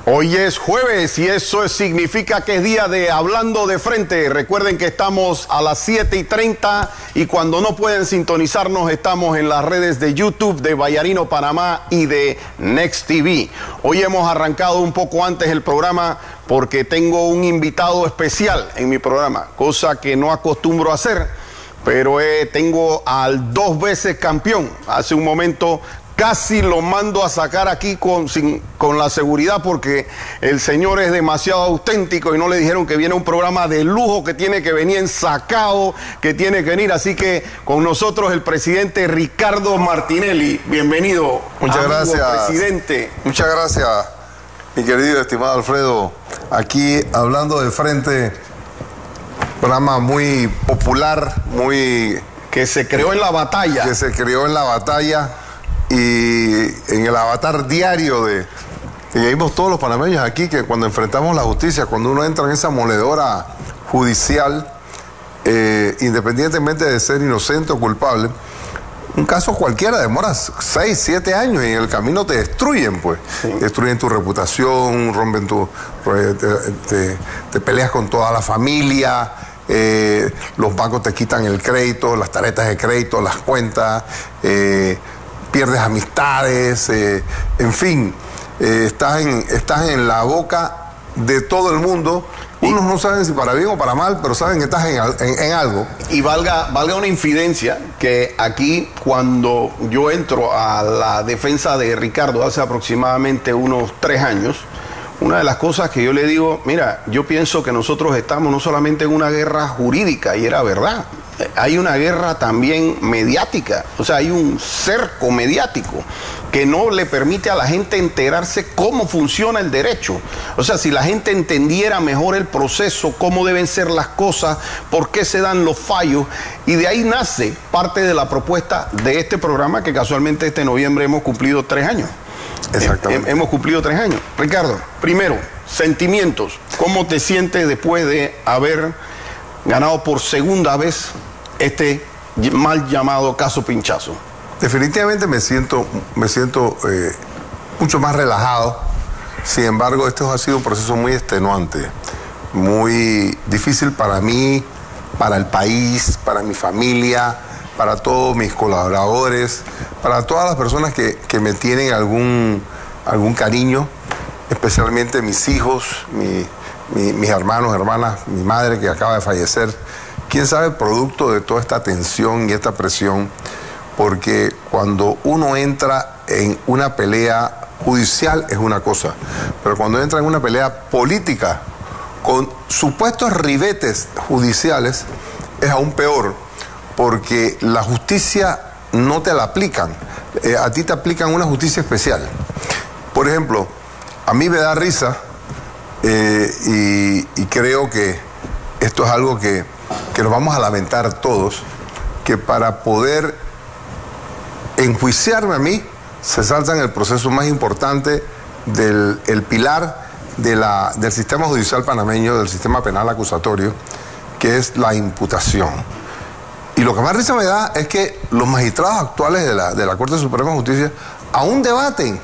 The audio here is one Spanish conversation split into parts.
Hoy es jueves y eso significa que es día de Hablando de Frente. Recuerden que estamos a las 7:30 y cuando no pueden sintonizarnos estamos en las redes de YouTube de Vallarino Panamá y de Next TV. Hoy hemos arrancado un poco antes el programa porque tengo un invitado especial en mi programa, cosa que no acostumbro a hacer, pero tengo al 2 veces campeón. Hace un momento casi lo mando a sacar aquí con la seguridad porque el señor es demasiado auténtico y no le dijeron que viene un programa de lujo, que tiene que venir ensacado, que tiene que venir. Así que con nosotros el presidente Ricardo Martinelli. Bienvenido. Muchas gracias, presidente. Muchas gracias, mi querido estimado Alfredo. Aquí Hablando de Frente, programa muy popular, que se creó en la batalla. Que se creó en la batalla. Y en el avatar diario y vimos todos los panameños aquí que cuando enfrentamos la justicia, cuando uno entra en esa moledora judicial, independientemente de ser inocente o culpable, un caso cualquiera demora 6, 7 años y en el camino te destruyen, pues. Sí. Destruyen tu reputación, rompen te peleas con toda la familia. Los bancos te quitan el crédito, las tarjetas de crédito, las cuentas, pierdes amistades, en fin, estás en la boca de todo el mundo. Unos no saben si para bien o para mal, pero saben que estás en algo. Y valga una infidencia, que aquí cuando yo entro a la defensa de Ricardo hace aproximadamente unos 3 años, una de las cosas que yo le digo, mira, yo pienso que nosotros estamos no solamente en una guerra jurídica, y era verdad, hay una guerra también mediática, o sea, hay un cerco mediático que no le permite a la gente enterarse cómo funciona el derecho. O sea, si la gente entendiera mejor el proceso, cómo deben ser las cosas, por qué se dan los fallos, y de ahí nace parte de la propuesta de este programa, que casualmente este noviembre hemos cumplido 3 años. Exactamente. Hemos cumplido 3 años. Ricardo, primero, sentimientos. ¿Cómo te sientes después de haber ganado por segunda vez este mal llamado caso Pinchazo? Definitivamente me siento mucho más relajado. Sin embargo, esto ha sido un proceso muy extenuante, muy difícil para mí, para el país, para mi familia, para todos mis colaboradores, para todas las personas que me tienen algún cariño, especialmente mis hijos, mis hermanos, hermanas, mi madre que acaba de fallecer. Quién sabe, producto de toda esta tensión y esta presión, porque cuando uno entra en una pelea judicial es una cosa, pero cuando entra en una pelea política con supuestos ribetes judiciales es aún peor, porque la justicia no te la aplican, a ti te aplican una justicia especial. Por ejemplo, a mí me da risa y creo que esto es algo que nos vamos a lamentar todos, que para poder enjuiciarme a mí se salta en el proceso más importante del pilar del sistema judicial panameño, del sistema penal acusatorio, que es la imputación. Y lo que más risa me da es que los magistrados actuales de la Corte Suprema de Justicia aún debaten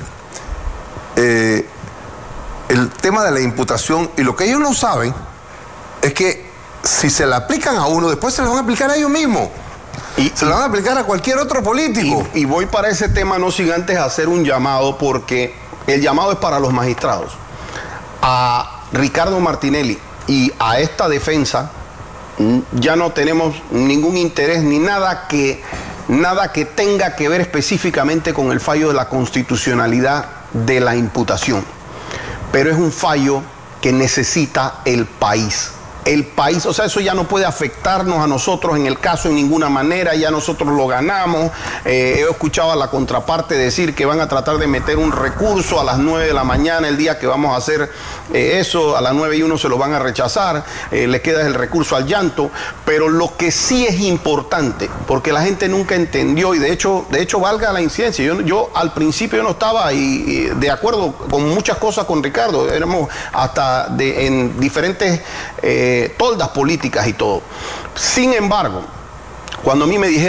el tema de la imputación, y lo que ellos no saben es que si se la aplican a uno, después se la van a aplicar a ellos mismos. Se la van a aplicar a cualquier otro político. Y voy para ese tema, no sin antes hacer un llamado, porque el llamado es para los magistrados. A Ricardo Martinelli y a esta defensa ya no tenemos ningún interés ni nada que tenga que ver específicamente con el fallo de la constitucionalidad de la imputación. Pero es un fallo que necesita el país. El país, o sea, eso ya no puede afectarnos a nosotros en el caso en ninguna manera, ya nosotros lo ganamos. He escuchado a la contraparte decir que van a tratar de meter un recurso a las 9 de la mañana, el día que vamos a hacer eso, a las 9:01 se lo van a rechazar, le queda el recurso al llanto, pero lo que sí es importante, porque la gente nunca entendió, y de hecho valga la incidencia, yo al principio no estaba de acuerdo con muchas cosas con Ricardo, éramos hasta en diferentes toldas políticas y todo. Sin embargo, cuando a mí me dijeron,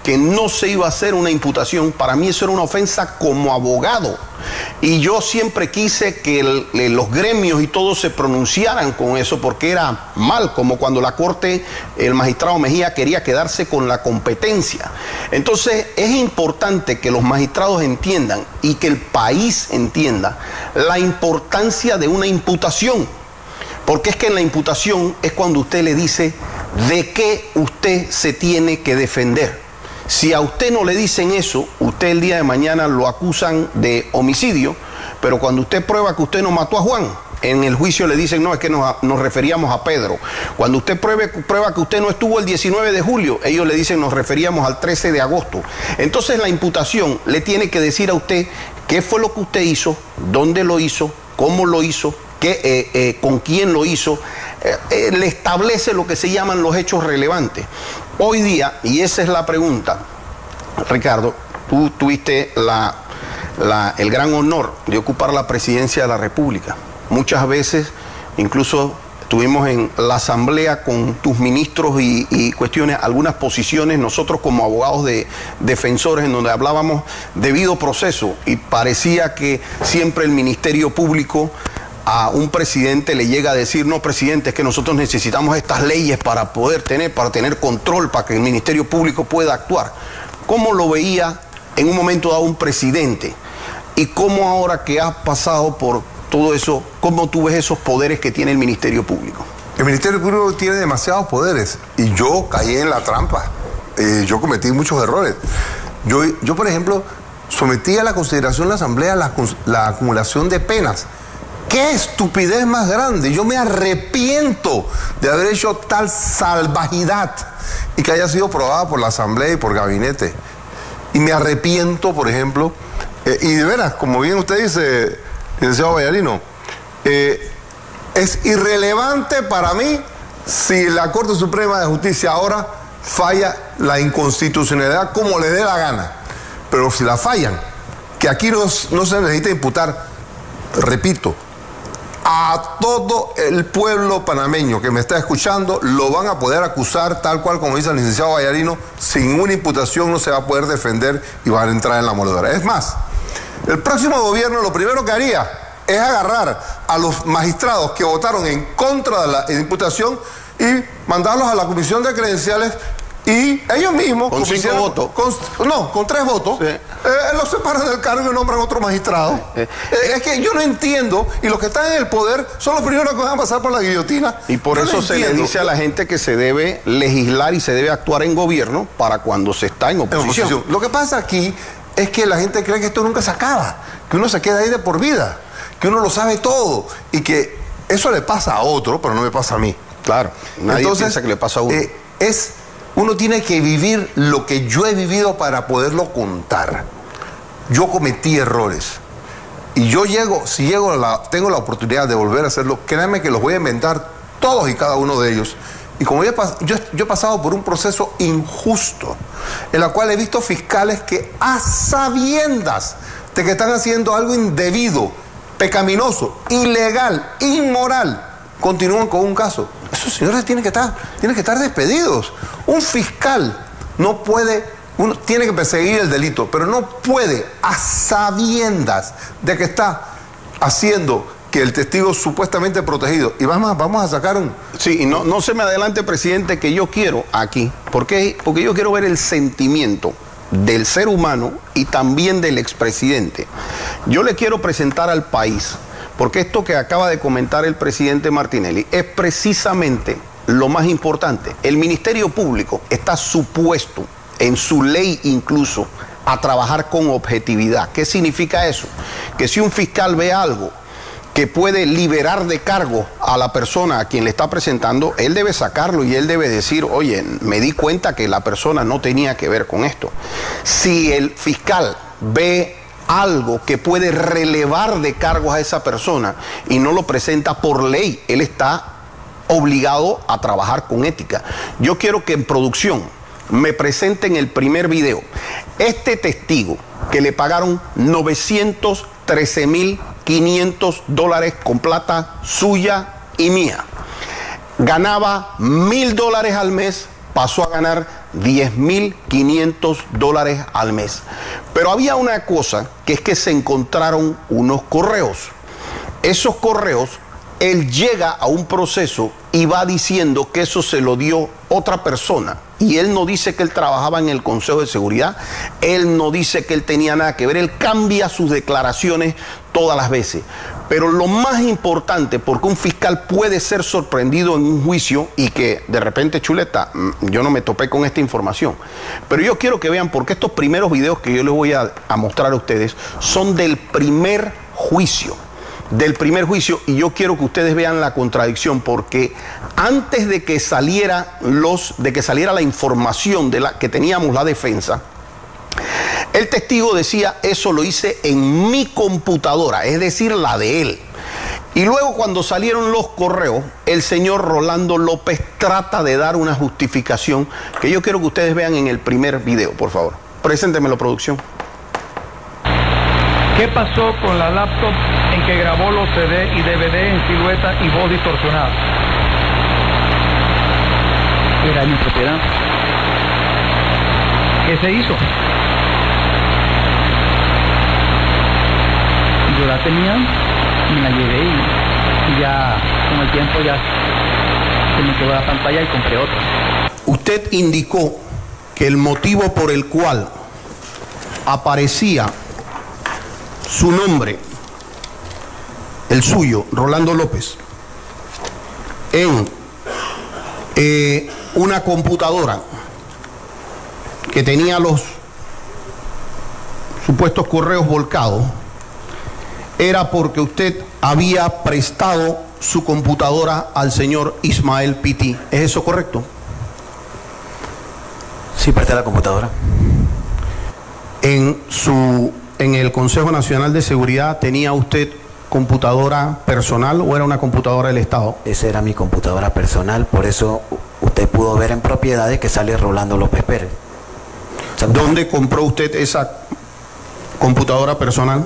que no se iba a hacer una imputación, para mí eso era una ofensa como abogado. Y yo siempre quise que los gremios y todos se pronunciaran con eso, porque era mal, como cuando la Corte, el magistrado Mejía quería quedarse con la competencia. Entonces es importante que los magistrados entiendan y que el país entienda la importancia de una imputación, porque es que en la imputación es cuando usted le dice de qué usted se tiene que defender. Si a usted no le dicen eso, usted el día de mañana lo acusan de homicidio, pero cuando usted prueba que usted no mató a Juan, en el juicio le dicen, no, es que nos referíamos a Pedro. Cuando usted prueba que usted no estuvo el 19 de julio, ellos le dicen, nos referíamos al 13 de agosto. Entonces la imputación le tiene que decir a usted qué fue lo que usted hizo, dónde lo hizo, cómo lo hizo, con quién lo hizo, le establece lo que se llaman los hechos relevantes. Hoy día, y esa es la pregunta, Ricardo, tú tuviste el gran honor de ocupar la presidencia de la República. Muchas veces, incluso estuvimos en la asamblea con tus ministros y cuestiones, algunas posiciones, nosotros como abogados de defensores, en donde hablábamos debido proceso, y parecía que siempre el Ministerio Público a un presidente le llega a decir, no, presidente, es que nosotros necesitamos estas leyes para tener control, para que el Ministerio Público pueda actuar. ¿Cómo lo veía en un momento dado un presidente? Y cómo ahora que has pasado por todo eso, ¿cómo tú ves esos poderes que tiene el Ministerio Público? El Ministerio Público tiene demasiados poderes y yo caí en la trampa. Yo cometí muchos errores. Yo, por ejemplo, sometí a la consideración de la Asamblea la acumulación de penas. ¡Qué estupidez más grande! Yo me arrepiento de haber hecho tal salvajidad y que haya sido aprobada por la Asamblea y por Gabinete. Y me arrepiento, por ejemplo, y de veras, como bien usted dice, licenciado Vallarino, es irrelevante para mí si la Corte Suprema de Justicia ahora falla la inconstitucionalidad como le dé la gana. Pero si la fallan, que aquí no se necesita imputar, repito, a todo el pueblo panameño que me está escuchando, lo van a poder acusar tal cual como dice el licenciado Vallarino, sin una imputación no se va a poder defender y van a entrar en la moledora. Es más, el próximo gobierno lo primero que haría es agarrar a los magistrados que votaron en contra de la imputación y mandarlos a la Comisión de Credenciales y ellos mismos... ¿Con 5 votos? Con 3 votos. Sí. Los separan del cargo y nombran otro magistrado. Es que yo no entiendo, y los que están en el poder son los primeros que van a pasar por la guillotina. Y por eso se le dice a la gente que se debe legislar y se debe actuar en gobierno para cuando se está en oposición. Lo que pasa aquí es que la gente cree que esto nunca se acaba, que uno se queda ahí de por vida, que uno lo sabe todo, y que eso le pasa a otro, pero no me pasa a mí. Claro, nadie piensa que le pasa a uno. Uno tiene que vivir lo que yo he vivido para poderlo contar. Yo cometí errores. Y tengo la oportunidad de volver a hacerlo, créanme que los voy a inventar todos y cada uno de ellos. Y como yo he pasado por un proceso injusto, en el cual he visto fiscales que a sabiendas de que están haciendo algo indebido, pecaminoso, ilegal, inmoral, continúan con un caso. Esos señores tienen que estar despedidos. Un fiscal no puede, uno tiene que perseguir el delito, pero no puede, a sabiendas de que está haciendo que el testigo supuestamente protegido, y vamos a sacar un... Sí, y no se me adelante, presidente, que yo quiero aquí, porque yo quiero ver el sentimiento del ser humano y también del expresidente. Yo le quiero presentar al país, porque esto que acaba de comentar el presidente Martinelli es precisamente lo más importante. El Ministerio Público está supuesto, en su ley incluso, a trabajar con objetividad. ¿Qué significa eso? Que si un fiscal ve algo que puede liberar de cargo a la persona a quien le está presentando, él debe sacarlo y él debe decir, oye, me di cuenta que la persona no tenía que ver con esto. Si el fiscal ve algo que puede relevar de cargos a esa persona y no lo presenta por ley, él está obligado a trabajar con ética. Yo quiero que en producción me presenten el primer video. Este testigo que le pagaron $913,500 con plata suya y mía, ganaba $1,000 al mes, pasó a ganar $10.500 al mes. Pero había una cosa, que es que se encontraron unos correos. Esos correos, él llega a un proceso y va diciendo que eso se lo dio otra persona. Y él no dice que él trabajaba en el Consejo de Seguridad, él no dice que él tenía nada que ver, él cambia sus declaraciones todas las veces. Pero lo más importante, porque un fiscal puede ser sorprendido en un juicio y que de repente, Chuleta, yo no me topé con esta información, pero yo quiero que vean, porque estos primeros videos que yo les voy a mostrar a ustedes son del primer juicio. Y yo quiero que ustedes vean la contradicción, porque antes de que saliera la información de la que teníamos la defensa, el testigo decía: eso lo hice en mi computadora, es decir, la de él. Y luego, cuando salieron los correos, el señor Rolando López trata de dar una justificación que yo quiero que ustedes vean en el primer video, por favor. Preséntemelo, producción. ¿Qué pasó con la laptop en que grabó los CD y DVD en silueta y voz distorsionada? Era mi propiedad. ¿Qué se hizo? Yo la tenía, me la llevé y ya con el tiempo ya se me quedó la pantalla y compré otra. Usted indicó que el motivo por el cual aparecía su nombre, el suyo, Rolando López, en una computadora que tenía los supuestos correos volcados, era porque usted había prestado su computadora al señor Ismael Pití. ¿Es eso correcto? Sí, presté la computadora. En el Consejo Nacional de Seguridad, ¿tenía usted computadora personal o era una computadora del Estado? Esa era mi computadora personal, por eso usted pudo ver en propiedades que sale Rolando López Pérez. ¿Dónde compró usted esa computadora personal?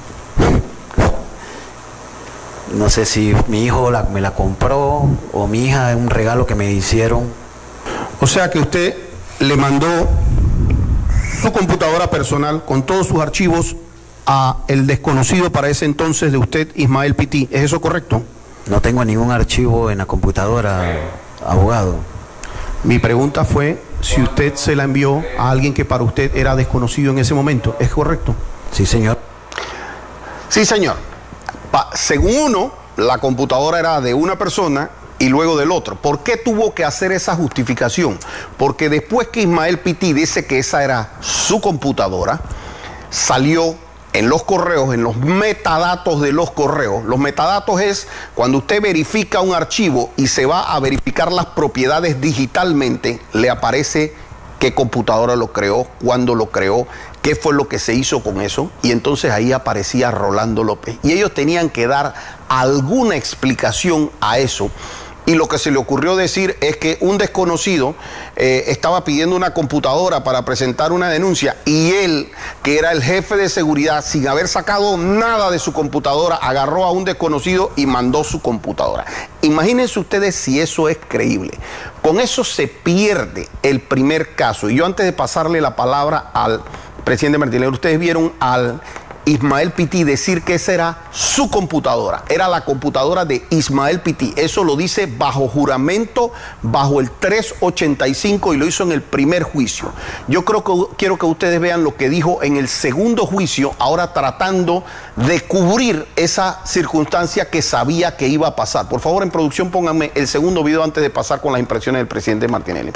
No sé si mi hijo me la compró o mi hija, es un regalo que me hicieron. O sea que usted le mandó su computadora personal con todos sus archivos a el desconocido para ese entonces de usted, Ismael Pití. ¿Es eso correcto? No tengo ningún archivo en la computadora, abogado. Mi pregunta fue si usted se la envió a alguien que para usted era desconocido en ese momento. ¿Es correcto? Sí, señor. Sí, señor. Según uno, la computadora era de una persona y luego del otro. ¿Por qué tuvo que hacer esa justificación? Porque después que Ismael Pití dice que esa era su computadora, salió en los correos, en los metadatos de los correos. Los metadatos es cuando usted verifica un archivo y se va a verificar las propiedades digitalmente, le aparece qué computadora lo creó, cuándo lo creó, qué fue lo que se hizo con eso, y entonces ahí aparecía Rolando López. Y ellos tenían que dar alguna explicación a eso. Y lo que se le ocurrió decir es que un desconocido estaba pidiendo una computadora para presentar una denuncia y él, que era el jefe de seguridad, sin haber sacado nada de su computadora, agarró a un desconocido y mandó su computadora. Imagínense ustedes si eso es creíble. Con eso se pierde el primer caso. Y yo, antes de pasarle la palabra al presidente Martinelli, ustedes vieron al Ismael Pití decir que esa era su computadora, era la computadora de Ismael Pití. Eso lo dice bajo juramento, bajo el 385, y lo hizo en el primer juicio. Yo quiero que ustedes vean lo que dijo en el segundo juicio, ahora tratando de cubrir esa circunstancia que sabía que iba a pasar. Por favor, en producción, pónganme el segundo video antes de pasar con las impresiones del presidente Martinelli.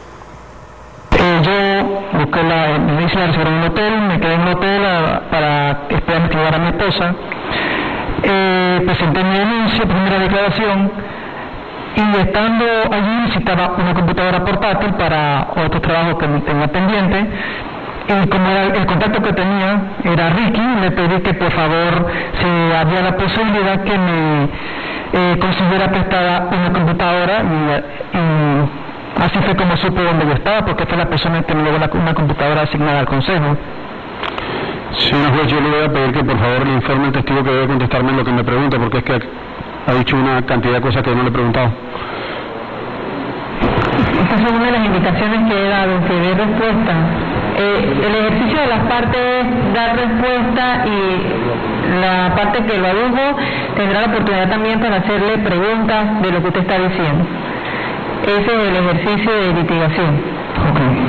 Yo busqué me hice la reserva en un hotel, me quedé en un hotel para esperar que llegara mi esposa. Presenté mi denuncia, primera declaración, y estando allí necesitaba una computadora portátil para otros trabajos que me tenía pendiente. Y como el contacto que tenía era Ricky, le pedí que por favor, si había la posibilidad que me consiguiera prestada una computadora, y así fue como supe dónde yo estaba, porque fue la persona que me llevó una computadora asignada al consejo. Señor juez, yo le voy a pedir que por favor le informe al testigo que debe contestarme lo que me pregunta, porque es que ha dicho una cantidad de cosas que no le he preguntado. Esta es una de las indicaciones que he dado, que dé respuesta. El ejercicio de las partes es dar respuesta y la parte que lo adujo tendrá la oportunidad también para hacerle preguntas de lo que usted está diciendo. Ese es el ejercicio de litigación. Okay.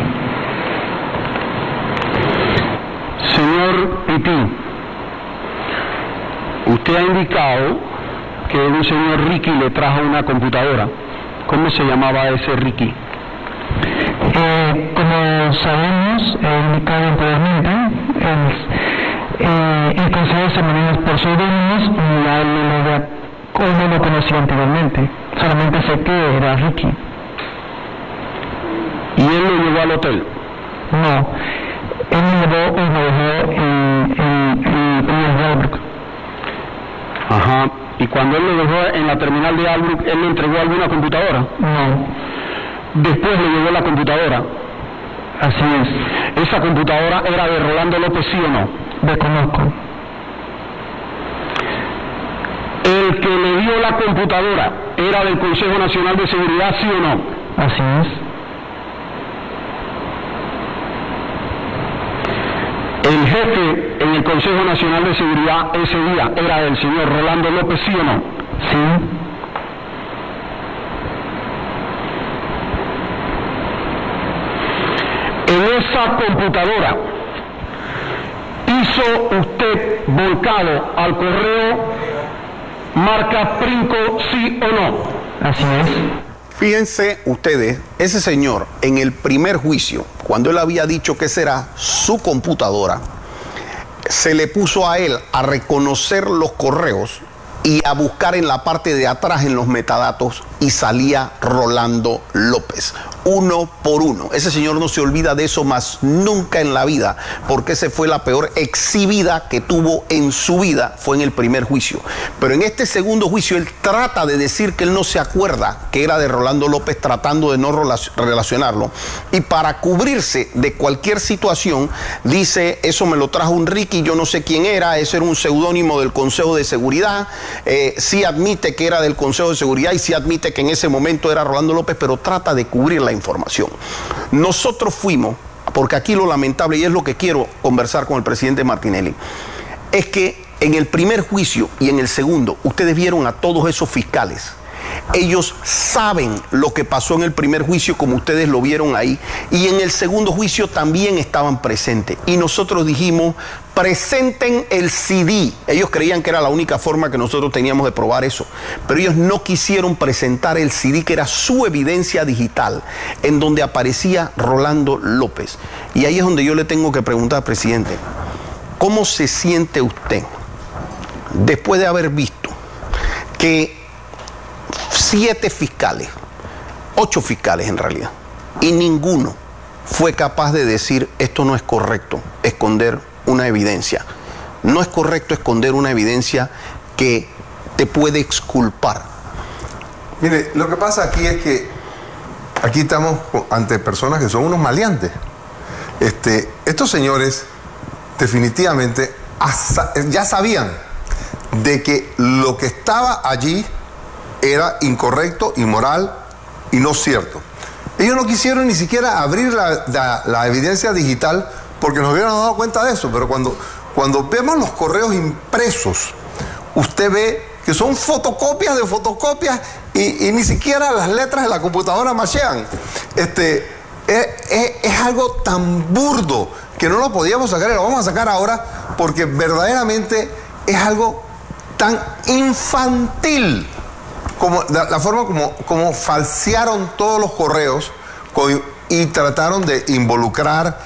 Señor Pipí, usted ha indicado que un señor Ricky le trajo una computadora. ¿Cómo se llamaba ese Ricky? Como sabemos, indicado anteriormente, el consejo se maneja por seudónimos y a él no lo conocía anteriormente. Solamente sé que era Ricky. ¿Y él lo llevó al hotel? No, él me dejó en Albrook. Ajá. ¿Y cuando él lo dejó en la terminal de Albrook, él le entregó alguna computadora? No. Después le llevó la computadora. Así es. ¿Esa computadora era de Rolando López, sí o no? Desconozco. ¿El que le dio la computadora era del Consejo Nacional de Seguridad, sí o no? Así es. ¿El jefe en el Consejo Nacional de Seguridad ese día era del señor Rolando López, sí o no? Sí. En esa computadora hizo usted volcado al correo marca Princo, sí o no. Así es. Fíjense ustedes, ese señor en el primer juicio, cuando él había dicho que esa era su computadora, se le puso a él a reconocer los correos y a buscar en la parte de atrás en los metadatos y salía Rolando López, uno por uno. Ese señor no se olvida de eso más nunca en la vida, porque esa fue la peor exhibida que tuvo en su vida, fue en el primer juicio. Pero en este segundo juicio él trata de decir que él no se acuerda que era de Rolando López, tratando de no relacionarlo, y para cubrirse de cualquier situación dice: eso me lo trajo un Ricky, yo no sé quién era, ese era un seudónimo del Consejo de Seguridad. Sí admite que era del Consejo de Seguridad y sí admite que en ese momento era Rolando López, pero trata de cubrir la información. Nosotros fuimos, porque aquí lo lamentable, y es lo que quiero conversar con el presidente Martinelli, es que en el primer juicio y en el segundo, ustedes vieron a todos esos fiscales. Ellos saben lo que pasó en el primer juicio, como ustedes lo vieron ahí, y en el segundo juicio también estaban presentes. Y nosotros dijimos: presenten el CD. Ellos creían que era la única forma que nosotros teníamos de probar eso, pero ellos no quisieron presentar el CD, que era su evidencia digital, en donde aparecía Rolando López. Y ahí es donde yo le tengo que preguntar, presidente, ¿cómo se siente usted después de haber visto que 7 fiscales, 8 fiscales en realidad, y ninguno fue capaz de decir: esto no es correcto, esconder una evidencia? No es correcto esconder una evidencia que te puede exculpar. Mire, lo que pasa aquí es que aquí estamos ante personas que son unos maleantes. Estos señores definitivamente ya sabían de que lo que estaba allí era incorrecto, inmoral y no cierto. Ellos no quisieron ni siquiera abrir la evidencia digital porque nos hubieran dado cuenta de eso, pero cuando vemos los correos impresos, usted ve que son fotocopias de fotocopias y ni siquiera las letras de la computadora machean. Es algo tan burdo que no lo podíamos sacar y lo vamos a sacar ahora porque verdaderamente es algo tan infantil como la forma como falsearon todos los correos y trataron de involucrar,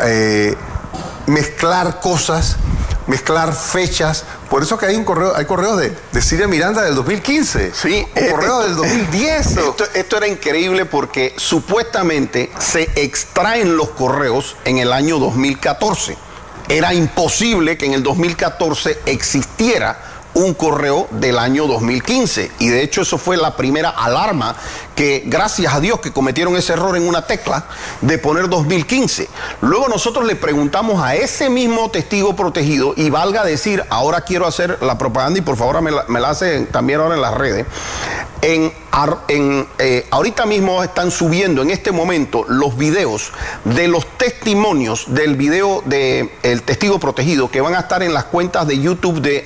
mezclar cosas, mezclar fechas. Por eso que hay correos de Siria Miranda del 2015. Sí, correos del 2010. Esto era increíble porque supuestamente se extraen los correos en el año 2014. Era imposible que en el 2014 existiera un correo del año 2015, y de hecho eso fue la primera alarma, que gracias a Dios que cometieron ese error en una tecla de poner 2015. Luego nosotros le preguntamos a ese mismo testigo protegido, y valga decir, ahora quiero hacer la propaganda y por favor me la hacen también ahora en las redes, ahorita mismo están subiendo en este momento los videos de los testimonios del video del testigo protegido, que van a estar en las cuentas de YouTube de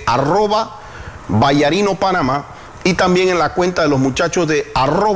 @BallarinoPanamá y también en la cuenta de los muchachos de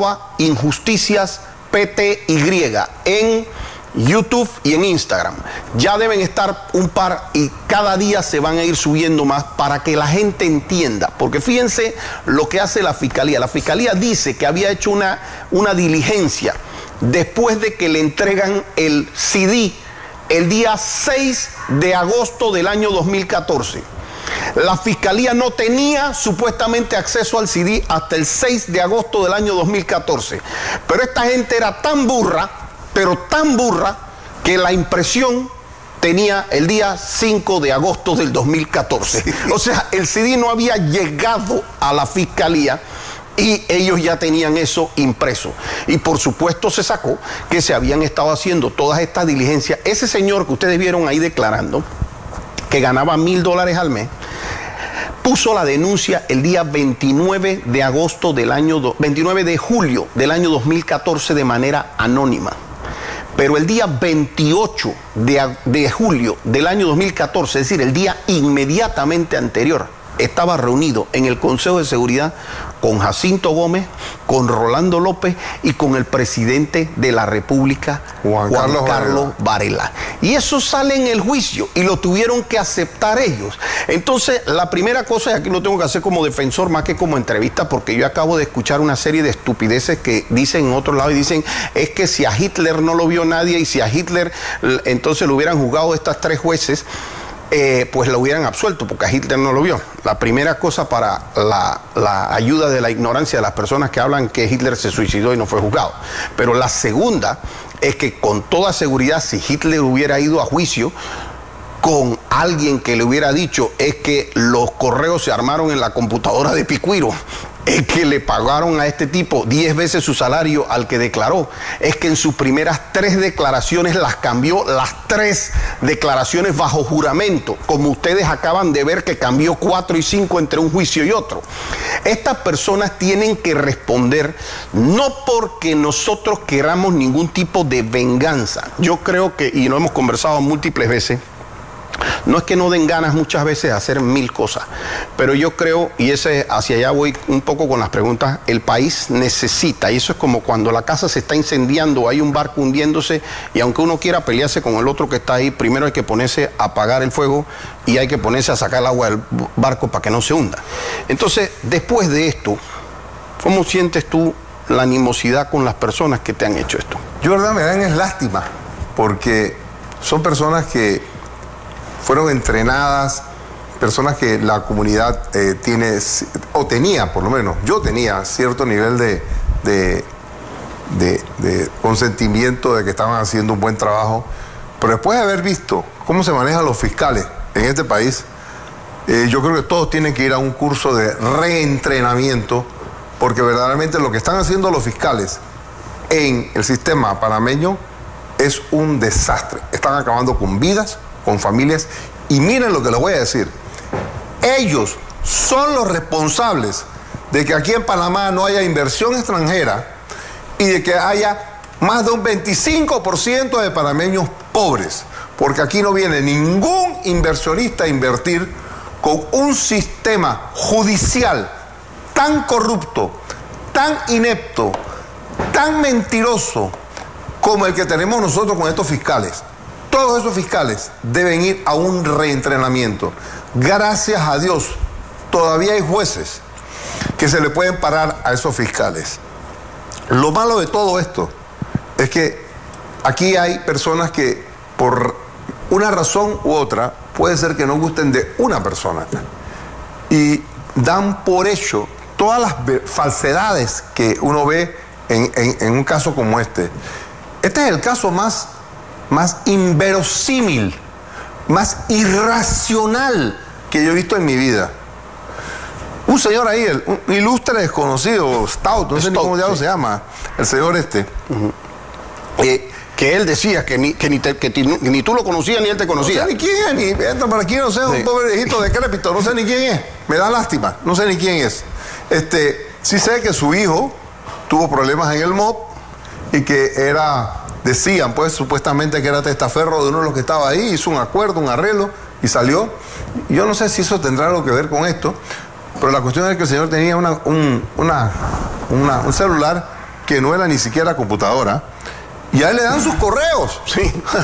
@InjusticiasPTY en YouTube y en Instagram. Ya deben estar un par y cada día se van a ir subiendo más para que la gente entienda, porque fíjense lo que hace la Fiscalía. La Fiscalía dice que había hecho una diligencia después de que le entregan el CD el día 6 de agosto del año 2014. La Fiscalía no tenía supuestamente acceso al CD hasta el 6 de agosto del año 2014, pero esta gente era tan burra, pero tan burra, que la impresión tenía el día 5 de agosto del 2014. O sea, el CD no había llegado a la Fiscalía y ellos ya tenían eso impreso. Y por supuesto se sacó que se habían estado haciendo todas estas diligencias. Ese señor que ustedes vieron ahí declarando, que ganaba $1,000 al mes, puso la denuncia el día 29 de julio del año 2014 de manera anónima. Pero el día 28 de julio del año 2014, es decir, el día inmediatamente anterior, estaba reunido en el Consejo de Seguridad con Jacinto Gómez, con Rolando López y con el presidente de la República, Juan Carlos Varela. Y eso sale en el juicio y lo tuvieron que aceptar ellos. Entonces, la primera cosa, y aquí lo tengo que hacer como defensor más que como entrevista, porque yo acabo de escuchar una serie de estupideces que dicen en otro lado y dicen, es que si a Hitler no lo vio nadie y si a Hitler entonces lo hubieran juzgado estas 3 jueces, pues lo hubieran absuelto, porque a Hitler no lo vio. La primera cosa para la ayuda de la ignorancia de las personas que hablan que Hitler se suicidó y no fue juzgado. Pero la segunda es que con toda seguridad, si Hitler hubiera ido a juicio con alguien que le hubiera dicho es que los correos se armaron en la computadora de Picuiro, es que le pagaron a este tipo 10 veces su salario al que declaró, es que en sus primeras 3 declaraciones las cambió, las 3 declaraciones bajo juramento, como ustedes acaban de ver que cambió 4 y 5 entre un juicio y otro. Estas personas tienen que responder, no porque nosotros queramos ningún tipo de venganza. Yo creo que, y lo hemos conversado múltiples veces, no es que no den ganas muchas veces de hacer 1000 cosas, pero yo creo, y hacia allá voy un poco con las preguntas, el país necesita, y eso es como cuando la casa se está incendiando, hay un barco hundiéndose, y aunque uno quiera pelearse con el otro que está ahí, primero hay que ponerse a apagar el fuego y hay que ponerse a sacar el agua del barco para que no se hunda. Entonces, después de esto, ¿cómo sientes tú la animosidad con las personas que te han hecho esto? Yo, verdad, me dan es lástima, porque son personas que fueron entrenadas, personas que la comunidad tiene, o tenía por lo menos, yo tenía cierto nivel de consentimiento de que estaban haciendo un buen trabajo, pero después de haber visto cómo se manejan los fiscales en este país, yo creo que todos tienen que ir a un curso de reentrenamiento, porque verdaderamente lo que están haciendo los fiscales en el sistema panameño es un desastre. Están acabando con vidas, con familias, y miren lo que les voy a decir. Ellos son los responsables de que aquí en Panamá no haya inversión extranjera y de que haya más de un 25% de panameños pobres, porque aquí no viene ningún inversionista a invertir con un sistema judicial tan corrupto, tan inepto, tan mentiroso como el que tenemos nosotros con estos fiscales. Todos esos fiscales deben ir a un reentrenamiento. Gracias a Dios, todavía hay jueces que se le pueden parar a esos fiscales. Lo malo de todo esto es que aquí hay personas que por una razón u otra puede ser que no gusten de una persona y dan por hecho todas las falsedades que uno ve en un caso como este. Este es el caso más inverosímil, más irracional que yo he visto en mi vida. Un señor ahí, un ilustre desconocido, Stout, no sé ni cómo diablos se llama, el señor este. Que él decía que ni tú lo conocías ni él te conocía. No sé ni quién es, ni entra por aquí, no sé, un pobre viejito decrépito, no sé ni quién es. Me da lástima, no sé ni quién es. sí sé que su hijo tuvo problemas en el MOP y que decían pues supuestamente que era testaferro de uno de los que estaba ahí, hizo un acuerdo, un arreglo y salió. Yo no sé si eso tendrá algo que ver con esto, pero la cuestión es que el señor tenía un celular que no era ni siquiera computadora. Y a él le dan sus correos. Sí.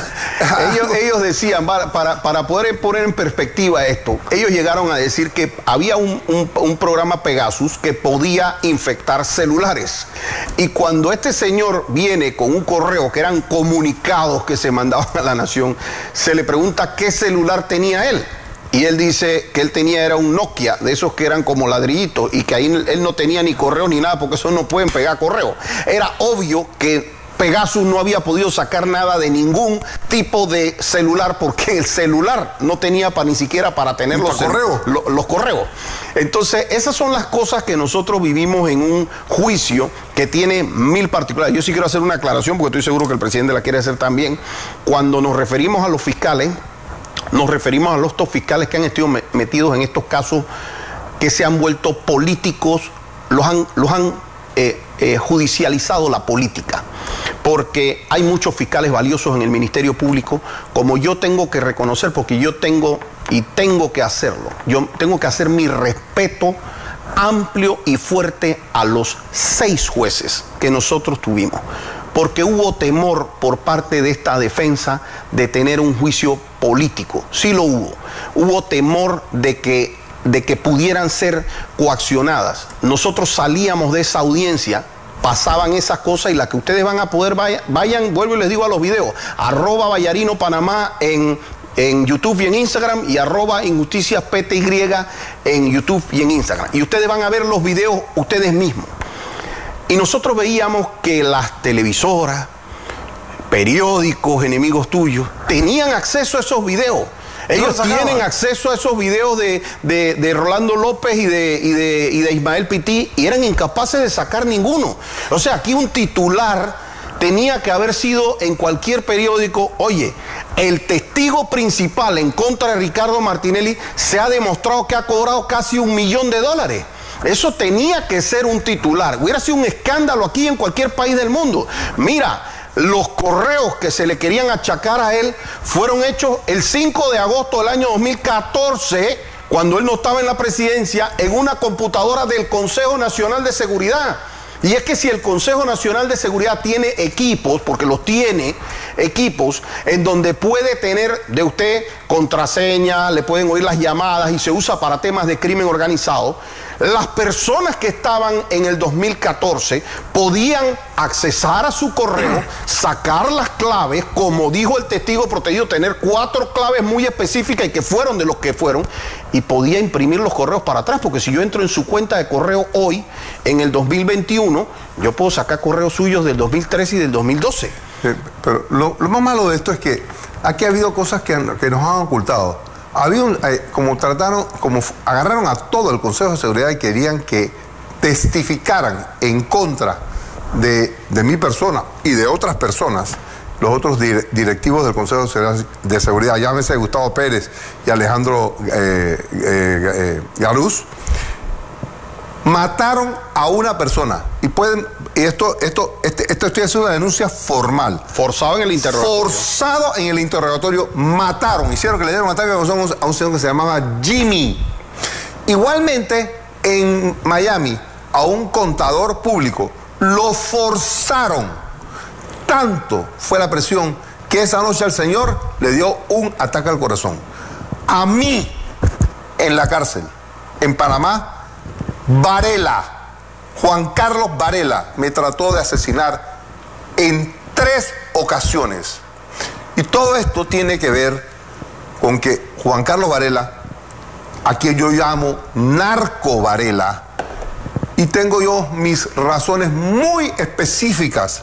ellos decían, para poder poner en perspectiva esto, ellos llegaron a decir que había un programa Pegasus que podía infectar celulares. Y cuando este señor viene con un correo que eran comunicados que se mandaban a la nación, se le pregunta qué celular tenía él. Y él dice que él era un Nokia, de esos que eran como ladrillitos, y que ahí él no tenía ni correo ni nada, porque esos no pueden pegar correo. Era obvio que Pegasus no había podido sacar nada de ningún tipo de celular, porque el celular no tenía ni siquiera para tener los correos. Entonces, esas son las cosas que nosotros vivimos en un juicio que tiene 1000 particulares. Yo sí quiero hacer una aclaración, porque estoy seguro que el presidente la quiere hacer también. Cuando nos referimos a los fiscales, nos referimos a los fiscales que han estado metidos en estos casos que se han vuelto políticos, los han judicializado la política, porque hay muchos fiscales valiosos en el Ministerio Público, como yo tengo que reconocer, porque yo tengo que hacerlo. Yo tengo que hacer mi respeto amplio y fuerte a los 6 jueces que nosotros tuvimos, porque hubo temor por parte de esta defensa de tener un juicio político. Sí lo hubo. Hubo temor de que pudieran ser coaccionadas. Nosotros salíamos de esa audiencia, pasaban esas cosas, y las que ustedes van a poder, vayan, vuelvo y les digo a los videos, @BallarinoPanamá en YouTube y en Instagram, y @InjusticiasPTY en YouTube y en Instagram. Y ustedes van a ver los videos ustedes mismos. Y nosotros veíamos que las televisoras, periódicos, enemigos tuyos, tenían acceso a esos videos. Ellos tienen acceso a esos videos de Rolando López y de Ismael Pití, y eran incapaces de sacar ninguno. O sea, aquí un titular tenía que haber sido en cualquier periódico: oye, el testigo principal en contra de Ricardo Martinelli se ha demostrado que ha cobrado casi $1 millón. Eso tenía que ser un titular. Hubiera sido un escándalo aquí en cualquier país del mundo. Mira, los correos que se le querían achacar a él fueron hechos el 5 de agosto del año 2014, cuando él no estaba en la presidencia, en una computadora del Consejo Nacional de Seguridad. Y es que si el Consejo Nacional de Seguridad tiene equipos, porque los tiene, equipos en donde puede tener de usted contraseña, le pueden oír las llamadas y se usa para temas de crimen organizado, las personas que estaban en el 2014 podían accesar a su correo, sacar las claves, como dijo el testigo protegido, tener 4 claves muy específicas y que fueron de los que fueron, y podía imprimir los correos para atrás, porque si yo entro en su cuenta de correo hoy, en el 2021, yo puedo sacar correos suyos del 2013 y del 2012. Pero lo más malo de esto es que aquí ha habido cosas que nos han ocultado. Como agarraron a todo el Consejo de Seguridad y querían que testificaran en contra de mi persona y de otras personas, los otros directivos del Consejo de Seguridad, llámese Gustavo Pérez y Alejandro Garuz. Mataron a una persona esto estoy haciendo una denuncia formal. Forzado en el interrogatorio. Forzado en el interrogatorio, mataron, hicieron que le dieran un ataque a un señor que se llamaba Jimmy. Igualmente, en Miami, a un contador público, lo forzaron. Tanto fue la presión que esa noche al señor le dio un ataque al corazón. A mí, en la cárcel, en Panamá, Juan Carlos Varela me trató de asesinar en 3 ocasiones. Y todo esto tiene que ver con que Juan Carlos Varela, a quien yo llamo Narco Varela, y tengo yo mis razones muy específicas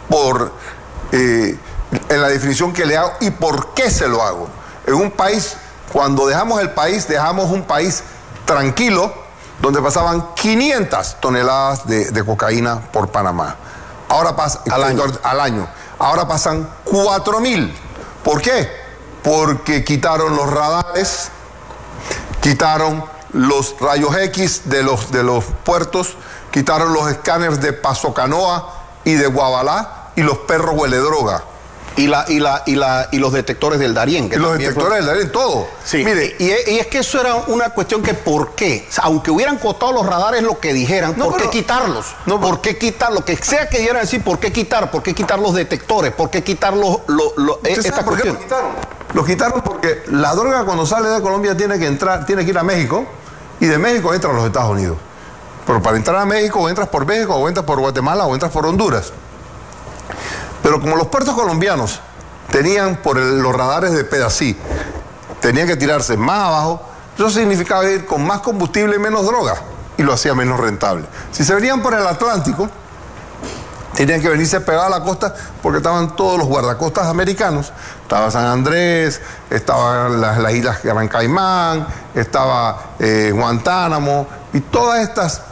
en la definición que le hago y por qué se lo hago. En un país, cuando dejamos el país, dejamos un país tranquilo, donde pasaban 500 toneladas de cocaína por Panamá. Ahora al año. Ahora pasan 4.000. ¿Por qué? Porque quitaron los radares, quitaron los rayos X de los puertos, quitaron los escáneres de Paso Canoa y de Guabalá y los perros huele droga. Y los detectores del Darién. Y los detectores del Darién, todo. Sí. Mire, y es que eso era una cuestión que ¿por qué? O sea, aunque hubieran costado los radares lo que dijeran, ¿por qué quitarlos? ¿Por qué quitar? Lo que sea que dieran decir, ¿por qué quitar? ¿Por qué quitar los detectores? ¿Por qué quitar esta ¿por qué cuestión? lo quitaron? Lo quitaron porque la droga cuando sale de Colombia tiene que ir a México y de México entra a los Estados Unidos. Pero para entrar a México o entras por México o entras por Guatemala o entras por Honduras. Pero como los puertos colombianos tenían por los radares de Pedací, tenían que tirarse más abajo, eso significaba ir con más combustible y menos droga, y lo hacía menos rentable. Si se venían por el Atlántico, tenían que venirse pegados a la costa porque estaban todos los guardacostas americanos. Estaba San Andrés, estaban las islas Gran Caimán, estaba Guantánamo, y todas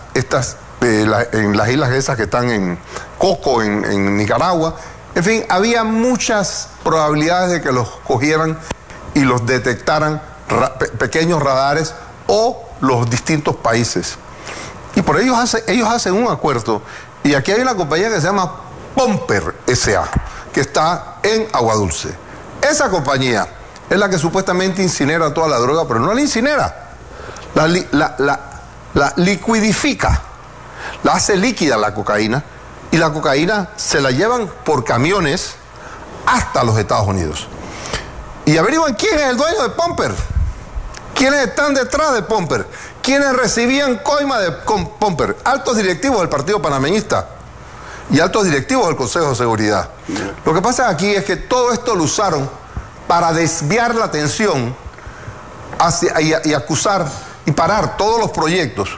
en las islas esas que están en Coco, en Nicaragua. En fin, había muchas probabilidades de que los cogieran y los detectaran pequeños radares o los distintos países. Y por ello ellos hacen un acuerdo. Y aquí hay una compañía que se llama Pomper S.A., que está en Aguadulce. Esa compañía es la que supuestamente incinera toda la droga, pero no la incinera. La liquidifica, la hace líquida la cocaína, y la cocaína se la llevan por camiones hasta los Estados Unidos. Y averiguan quién es el dueño de Pomper, quiénes están detrás de Pomper, quiénes recibían coima de Pomper, altos directivos del Partido Panameñista y altos directivos del Consejo de Seguridad. Lo que pasa aquí es que todo esto lo usaron para desviar la atención y acusar y parar todos los proyectos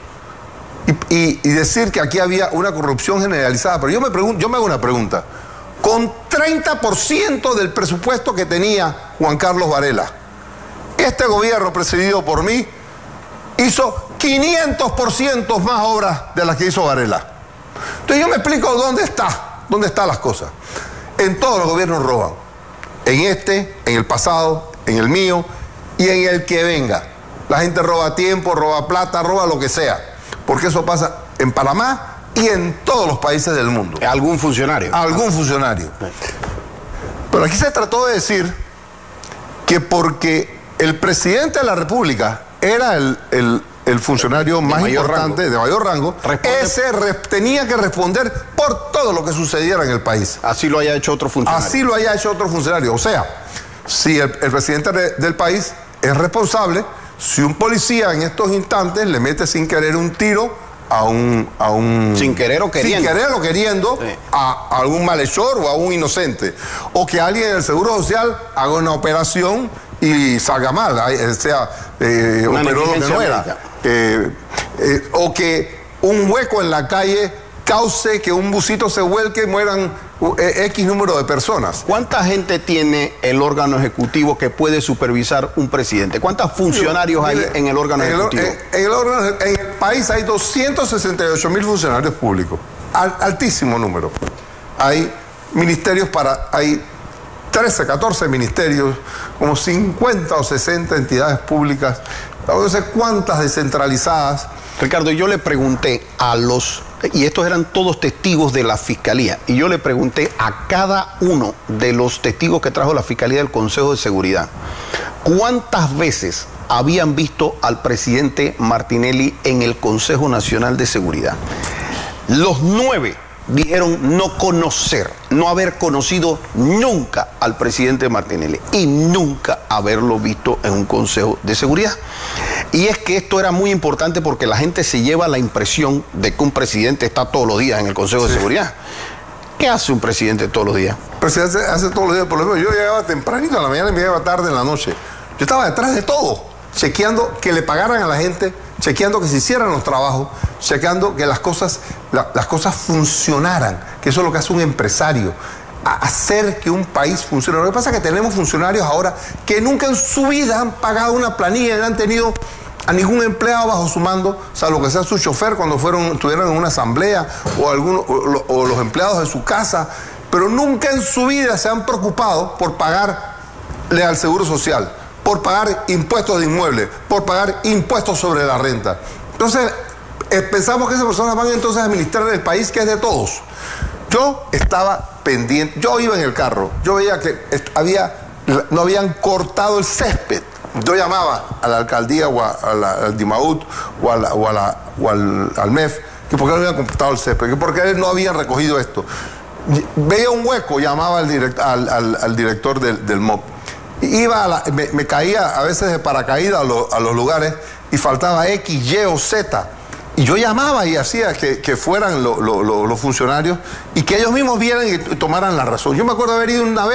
y decir que aquí había una corrupción generalizada. Pero yo me hago una pregunta. Con 30% del presupuesto que tenía Juan Carlos Varela, este gobierno presidido por mí hizo 500% más obras de las que hizo Varela. Entonces yo me explico dónde están las cosas. En todos los gobiernos roban. En el pasado, en el mío y en el que venga. La gente roba tiempo, roba plata, roba lo que sea. Porque eso pasa en Panamá y en todos los países del mundo. ¿Algún funcionario? Algún funcionario. Pero aquí se trató de decir que porque el presidente de la República era el funcionario más importante, de mayor rango, ese tenía que responder por todo lo que sucediera en el país. Así lo haya hecho otro funcionario. Así lo haya hecho otro funcionario. O sea, si el presidente del país es responsable, si un policía en estos instantes le mete sin querer un tiro a un sin querer o queriendo, sí, a algún malhechor o a un inocente, o que alguien del Seguro Social haga una operación y salga mal, sea operó lo que no era, o que un hueco en la calle cause que un busito se vuelque y mueran X número de personas. ¿Cuánta gente tiene el órgano ejecutivo que puede supervisar un presidente? ¿Cuántos funcionarios hay en el órgano ejecutivo? En el país hay 268.000 funcionarios públicos. Altísimo número. Hay ministerios hay 13, 14 ministerios, como 50 o 60 entidades públicas, no sé cuántas descentralizadas. Ricardo, yo le pregunté y estos eran todos testigos de la Fiscalía, y yo le pregunté a cada uno de los testigos que trajo la Fiscalía del Consejo de Seguridad, ¿cuántas veces habían visto al presidente Martinelli en el Consejo Nacional de Seguridad? Los 9 dijeron no conocer, no haber conocido nunca al presidente Martinelli y nunca haberlo visto en un Consejo de Seguridad. Y es que esto era muy importante porque la gente se lleva la impresión de que un presidente está todos los días en el Consejo de Seguridad. ¿Qué hace un presidente todos los días? El presidente hace todos los días, por lo menos yo llegaba tempranito en la mañana y me llegaba tarde en la noche. Yo estaba detrás de todo, chequeando que le pagaran a la gente, chequeando que se hicieran los trabajos, chequeando que las cosas funcionaran, que eso es lo que hace un empresario, hacer que un país funcione. Lo que pasa es que tenemos funcionarios ahora que nunca en su vida han pagado una planilla, no han tenido a ningún empleado bajo su mando, salvo que sea su chofer cuando estuvieron en una asamblea o los empleados de su casa, pero nunca en su vida se han preocupado por pagarle al Seguro Social, por pagar impuestos de inmuebles, por pagar impuestos sobre la renta. Entonces, pensamos que esas personas van entonces a administrar el país que es de todos. Yo estaba pendiente, yo iba en el carro, yo veía que no habían cortado el césped. Yo llamaba a la alcaldía o al Dimaut o al MEF, que por qué no habían cortado el césped, que por qué no habían recogido esto. Veía un hueco, llamaba al director del MOP. Me caía a veces de paracaídas a los lugares y faltaba X, Y o Z. Y yo llamaba y hacía que fueran los funcionarios y que ellos mismos vieran y tomaran la razón. Yo me acuerdo haber ido una vez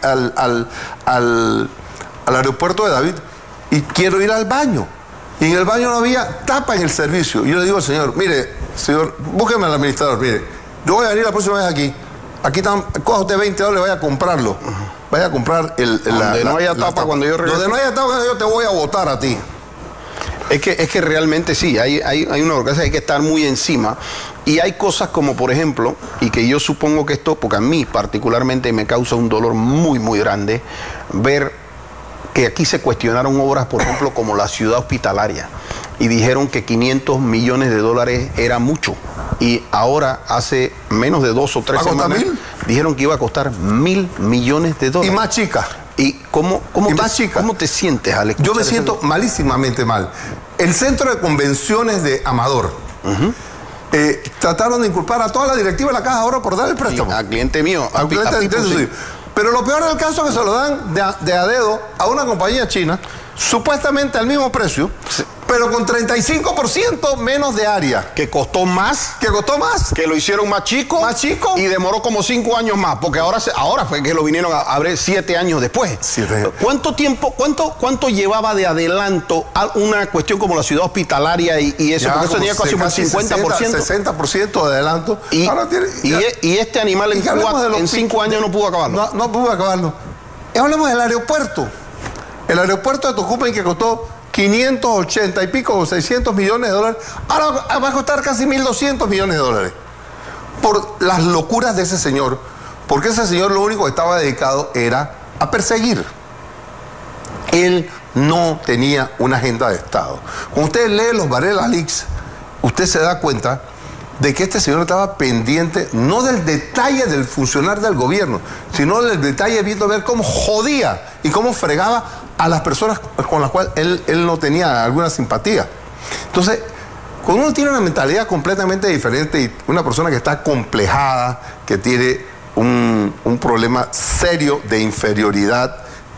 al aeropuerto de David y quiero ir al baño. Y en el baño no había tapa en el servicio. Y yo le digo al señor, mire, señor, búsqueme al administrador, mire, yo voy a venir la próxima vez aquí. Aquí están, coja usted $20, vaya a comprarlo. Vaya a comprar donde no haya tapa cuando yo regrese. Donde no haya tapa, yo te voy a votar a ti. Es que realmente sí, hay una burocracia, hay que estar muy encima. Y hay cosas como, por ejemplo, y que yo supongo que esto, porque a mí particularmente me causa un dolor muy, muy grande, ver que aquí se cuestionaron obras, por ejemplo, como la ciudad hospitalaria. Y dijeron que $500 millones era mucho. Y ahora, hace menos de 2 o 3 semanas, dijeron que iba a costar $1.000 millones. Y más chica. ¿Y cómo te sientes, Alex? Yo me siento malísimamente mal. El centro de convenciones de Amador trataron de inculpar a toda la directiva de la Caja de Ahorro por dar el préstamo. Al cliente mío. Al cliente sí. Pero lo peor del caso es que se lo dan de a dedo a una compañía china, supuestamente al mismo precio, sí, pero con 35% menos de área. Que costó más. Que lo hicieron más chico. Y demoró como 5 años más, porque ahora fue que lo vinieron a abrir 7 años después. 7 años. ¿Cuánto tiempo, cuánto llevaba de adelanto a una cuestión como la ciudad hospitalaria y eso? Ya, porque eso tenía casi un 50%. 60% de adelanto. Y este animal en 5 años no pudo acabarlo. No pudo acabarlo. Y hablemos del aeropuerto. El aeropuerto de Tocumen, que costó 580 y pico o 600 millones de dólares, ahora va a costar casi 1.200 millones de dólares. Por las locuras de ese señor. Porque ese señor lo único que estaba dedicado era a perseguir. Él no tenía una agenda de Estado. Cuando usted lee los Varela Leaks, usted se da cuenta de que este señor estaba pendiente no del detalle del funcionar del gobierno, sino del detalle viendo ver cómo jodía y cómo fregaba a las personas con las cuales él no tenía alguna simpatía. Entonces, cuando uno tiene una mentalidad completamente diferente y una persona que está complejada, que tiene un problema serio de inferioridad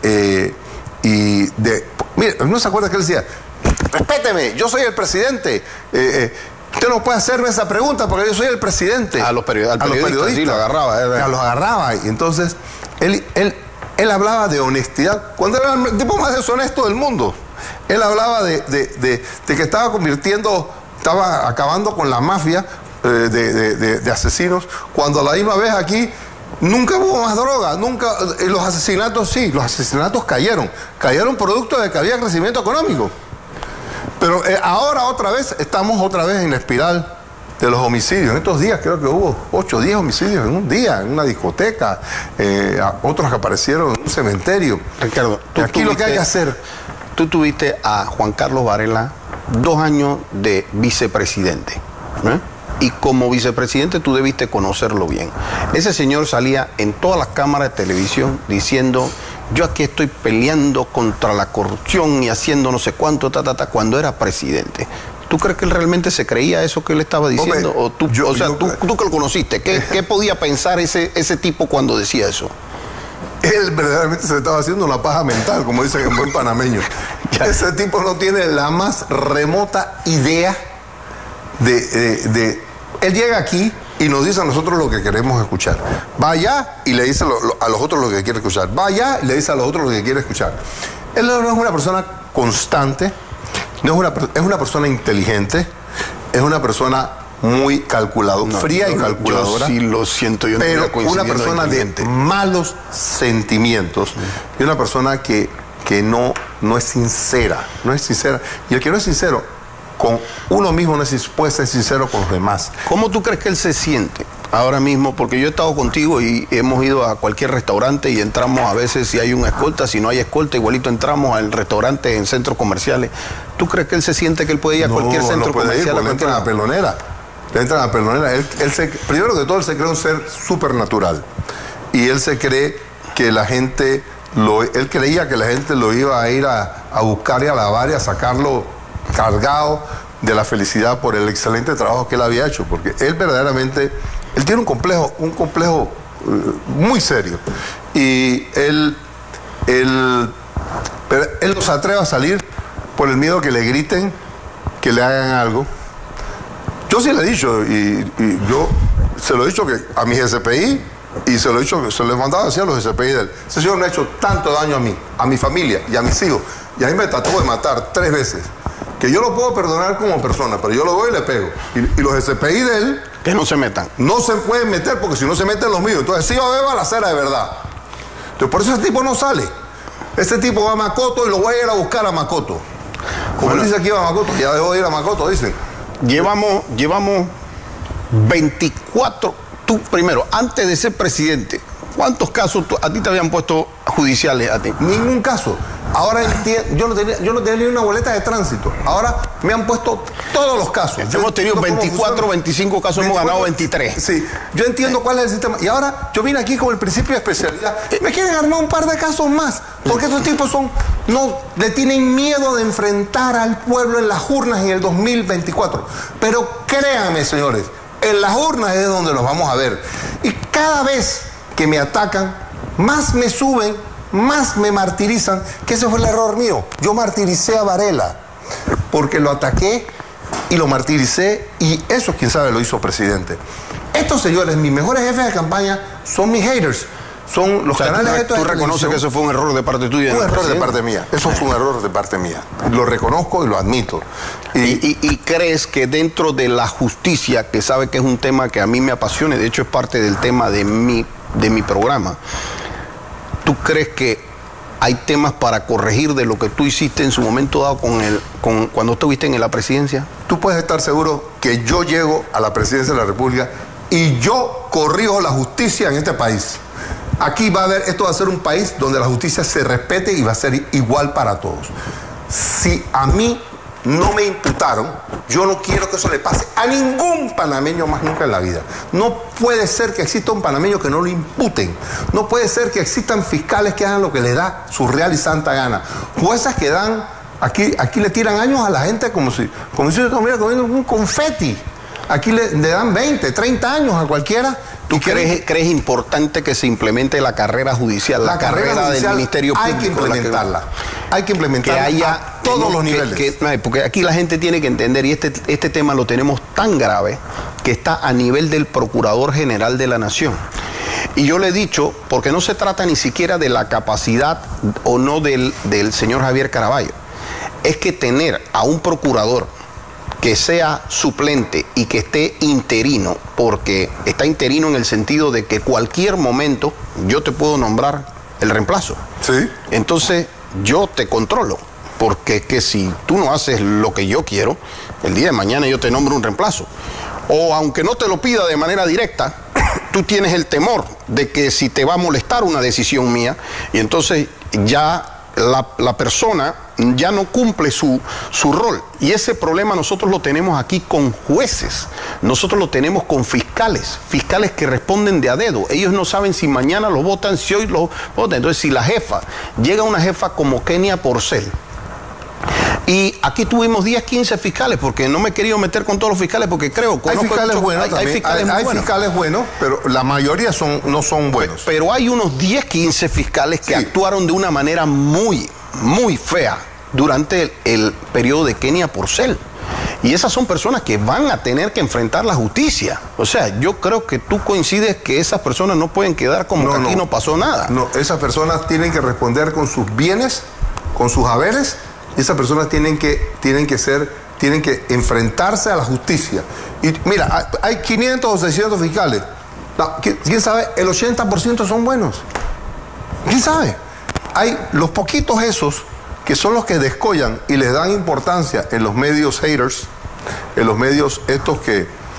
y de... Mire, ¿no se acuerda que él decía? Respéteme, yo soy el presidente. Usted no puede hacerme esa pregunta porque yo soy el presidente. A los periodistas sí, lo agarraba. Los agarraba. Y entonces, él hablaba de honestidad cuando era el tipo más deshonesto del mundo. Él hablaba de que estaba acabando con la mafia de asesinos, cuando a la misma vez aquí nunca hubo más droga, nunca. Los asesinatos sí, los asesinatos cayeron producto de que había crecimiento económico. Pero ahora estamos otra vez en la espiral de los homicidios. En estos días creo que hubo 8 o 10 homicidios en un día, en una discoteca, otros que aparecieron en un cementerio. Ricardo, aquí lo que hay que hacer... Tú tuviste a Juan Carlos Varela 2 años de vicepresidente, ¿no? Y como vicepresidente tú debiste conocerlo bien. Ese señor salía en todas las cámaras de televisión diciendo: yo aquí estoy peleando contra la corrupción y haciendo no sé cuánto, cuando era presidente. ¿Tú crees que él realmente se creía eso que él estaba diciendo? Hombre, tú que lo conociste, ¿qué podía pensar ese tipo cuando decía eso? Él verdaderamente se estaba haciendo una paja mental, como dicen en buen panameño. Ese tipo no tiene la más remota idea de... Él llega aquí y nos dice a nosotros lo que queremos escuchar. Va allá y le dice a los otros lo que quiere escuchar. Va allá y le dice a los otros lo que quiere escuchar. Él no es una persona constante, es una persona inteligente, es una persona muy calculadora, fría y calculadora. Yo sí lo siento, yo pero una persona de malos sentimientos y una persona que no es sincera, Y el que no es sincero con uno mismo no puede ser sincero con los demás. ¿Cómo tú crees que él se siente ahora mismo, porque yo he estado contigo y hemos ido a cualquier restaurante y entramos a veces si hay una escolta, si no hay escolta, igualito entramos al restaurante en centros comerciales. ¿Tú crees que él se siente que él puede ir a cualquier centro comercial? Le entran a pelonera. Le entran a pelonera. Primero que todo, él se cree un ser supernatural. Y él se cree que la gente, él creía que la gente lo iba a ir a buscar y a lavar y a sacarlo cargado de la felicidad por el excelente trabajo que él había hecho. Porque él verdaderamente... Él tiene un complejo muy serio. Y él no se atreve a salir por el miedo que le griten, que le hagan algo. Yo sí le he dicho, y yo se lo he dicho que a mi SPI, y se lo he dicho, se lo he mandado así a los SPI de él. Ese señor me ha hecho tanto daño a mí, a mi familia y a mis hijos. Y a mí me trató de matar 3 veces. Que yo lo puedo perdonar como persona, pero yo lo voy y le pego. Y los SPI de él... Que no se metan. No se pueden meter porque si no se meten los míos. Entonces sí va a haber balacera de verdad. Entonces por eso ese tipo no sale. Ese tipo va a Macoto y lo voy a ir a buscar a Macoto. Como él dice aquí va a Macoto, ya dejó de ir a Macoto, dicen. Llevamos 24... Tú primero, antes de ser presidente, ¿cuántos casos a ti te habían puesto judiciales a ti? Ningún caso. Ahora yo no tenía ni una boleta de tránsito. Ahora me han puesto todos los casos. Hemos tenido 24, 25 casos, 24, hemos ganado 23. Sí, yo entiendo cuál es el sistema. Y ahora yo vine aquí con el principio de especialidad. Me quieren armar un par de casos más. Porque estos tipos no le tienen miedo de enfrentar al pueblo en las urnas en el 2024. Pero créanme, señores, en las urnas es donde los vamos a ver. Y cada vez que me atacan, más me suben, más me martirizan, que ese fue el error mío. Yo martiricé a Varela, porque lo ataqué y lo martiricé, y eso, quién sabe, lo hizo presidente. Estos señores, mis mejores jefes de campaña, son mis haters. Son los canales estos. ¿Tú reconoces que eso fue un error de parte tuya? Un error de parte mía. Eso fue un error de parte mía. Lo reconozco y lo admito. ¿Y crees que dentro de la justicia, que sabe que es un tema que a mí me apasiona, de hecho es parte del tema de mi programa, ¿tú crees que hay temas para corregir de lo que tú hiciste en su momento dado cuando estuviste en la presidencia? Tú puedes estar seguro que yo llego a la presidencia de la República y yo corrijo la justicia en este país. Aquí esto va a ser un país donde la justicia se respete y va a ser igual para todos. Si a mí no me imputaron, yo no quiero que eso le pase a ningún panameño más nunca en la vida. No puede ser que exista un panameño que no lo imputen. No puede ser que existan fiscales que hagan lo que les da su real y santa gana. Jueces que dan, aquí le tiran años a la gente como si estuviera comiendo un confeti. Aquí le dan 20, 30 años a cualquiera. ¿Tú crees importante que se implemente la carrera judicial, la carrera del Ministerio Público? Hay que implementarla. Hay que implementarla que haya a todos los niveles. Porque aquí la gente tiene que entender, y este tema lo tenemos tan grave, que está a nivel del Procurador General de la Nación. Y yo le he dicho, porque no se trata ni siquiera de la capacidad o no del señor Javier Caraballo, es que tener a un procurador que sea suplente y que esté interino, porque está interino en el sentido de que cualquier momento yo te puedo nombrar el reemplazo. Sí. Entonces yo te controlo, porque que si tú no haces lo que yo quiero, el día de mañana yo te nombro un reemplazo. O aunque no te lo pida de manera directa, tú tienes el temor de que si te va a molestar una decisión mía, y entonces ya la persona ya no cumple su rol. Y ese problema nosotros lo tenemos aquí con jueces, nosotros lo tenemos con fiscales que responden de a dedo. Ellos no saben si mañana lo votan, si hoy lo votan. Entonces, si la jefa, llega una jefa como Kenia Porcel, y aquí tuvimos 10, 15 fiscales, porque no me he querido meter con todos los fiscales, porque creo que hay fiscales buenos también. Hay fiscales buenos, pero la mayoría no son buenos. Pero hay unos 10, 15 fiscales que actuaron de una manera muy, muy fea durante el periodo de Kenia Porcel. Y esas son personas que van a tener que enfrentar la justicia. O sea, yo creo que tú coincides que esas personas no pueden quedar como que aquí no pasó nada. No, esas personas tienen que responder con sus bienes, con sus haberes. Y esas personas tienen que enfrentarse a la justicia. Y mira, hay 500 o 600 fiscales. No, ¿quién sabe? El 80% son buenos. ¿Quién sabe? Hay los poquitos esos que son los que descollan y les dan importancia en los medios haters, en los medios estos que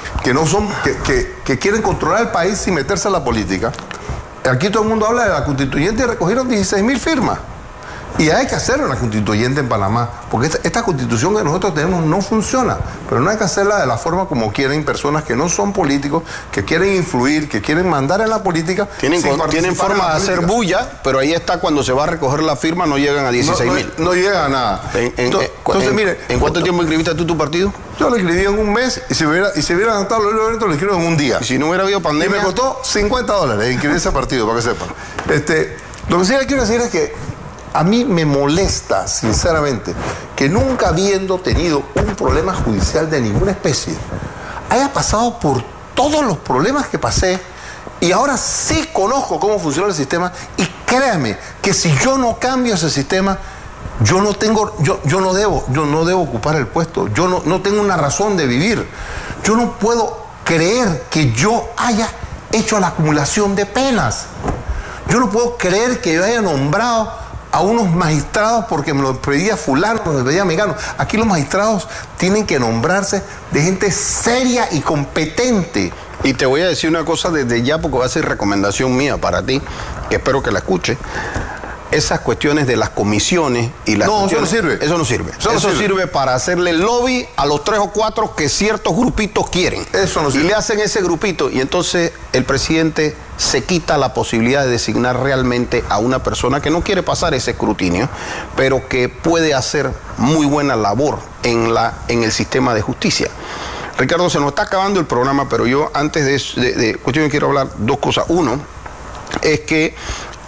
que no son, que quieren controlar el país sin meterse a la política. Aquí todo el mundo habla de la constituyente y recogieron 16.000 firmas. Y hay que hacer una constituyente en Panamá, porque esta constitución que nosotros tenemos no funciona, pero no hay que hacerla de la forma como quieren personas que no son políticos, que quieren influir, que quieren mandar en la política. Tienen forma de hacer bulla, pero ahí está, cuando se va a recoger la firma no llegan a 16.000. No llegan a nada. Entonces, mire, ¿en cuánto tiempo inscribiste tú tu partido? Yo lo inscribí en un mes y si hubiera adaptado los eventos lo inscribo en un día. Y si no hubiera habido pandemia. Y me costó $50 inscribir ese partido, para que sepan. Lo que sí le quiero decir es que a mí me molesta, sinceramente, que nunca habiendo tenido un problema judicial de ninguna especie, haya pasado por todos los problemas que pasé y ahora sí conozco cómo funciona el sistema, y créame que si yo no cambio ese sistema, yo no debo ocupar el puesto, yo no tengo una razón de vivir. Yo no puedo creer que yo haya hecho la acumulación de penas. Yo no puedo creer que yo haya nombrado a unos magistrados porque me lo pedía fulano, me lo pedía mengano. Aquí los magistrados tienen que nombrarse de gente seria y competente. Y te voy a decir una cosa desde ya, porque va a ser recomendación mía para ti, que espero que la escuche. Esas cuestiones de las comisiones y las cuestiones, eso no sirve. Eso no sirve. Eso sirve para hacerle lobby a los 3 o 4 que ciertos grupitos quieren. Eso no sirve. Y le hacen ese grupito, y entonces el presidente se quita la posibilidad de designar realmente a una persona que no quiere pasar ese escrutinio, pero que puede hacer muy buena labor en el sistema de justicia. Ricardo, se nos está acabando el programa, pero yo antes de cuestión quiero hablar 2 cosas. Uno es que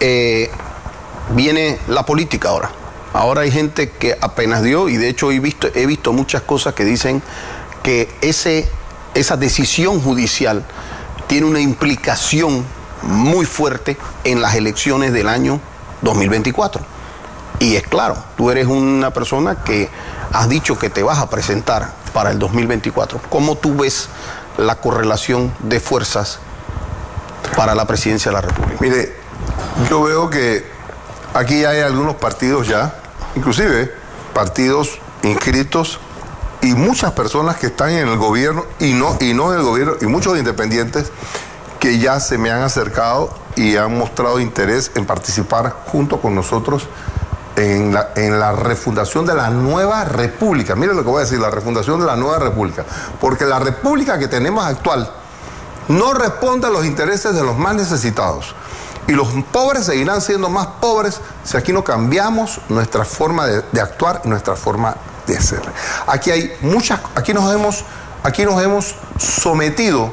viene la política ahora. Ahora hay gente que apenas dio, y de hecho he visto muchas cosas que dicen que esa decisión judicial tiene una implicación muy fuerte en las elecciones del año 2024. Y es claro, tú eres una persona que has dicho que te vas a presentar para el 2024. ¿Cómo tú ves la correlación de fuerzas para la presidencia de la República? Mire, yo veo que aquí hay algunos partidos ya, inclusive partidos inscritos, y muchas personas que están en el gobierno y no en el gobierno, y muchos independientes que ya se me han acercado y han mostrado interés en participar junto con nosotros en la refundación de la nueva república. Miren lo que voy a decir, la refundación de la nueva república, porque la república que tenemos actual no responde a los intereses de los más necesitados. Y los pobres seguirán siendo más pobres si aquí no cambiamos nuestra forma de actuar y nuestra forma de ser. Aquí nos hemos sometido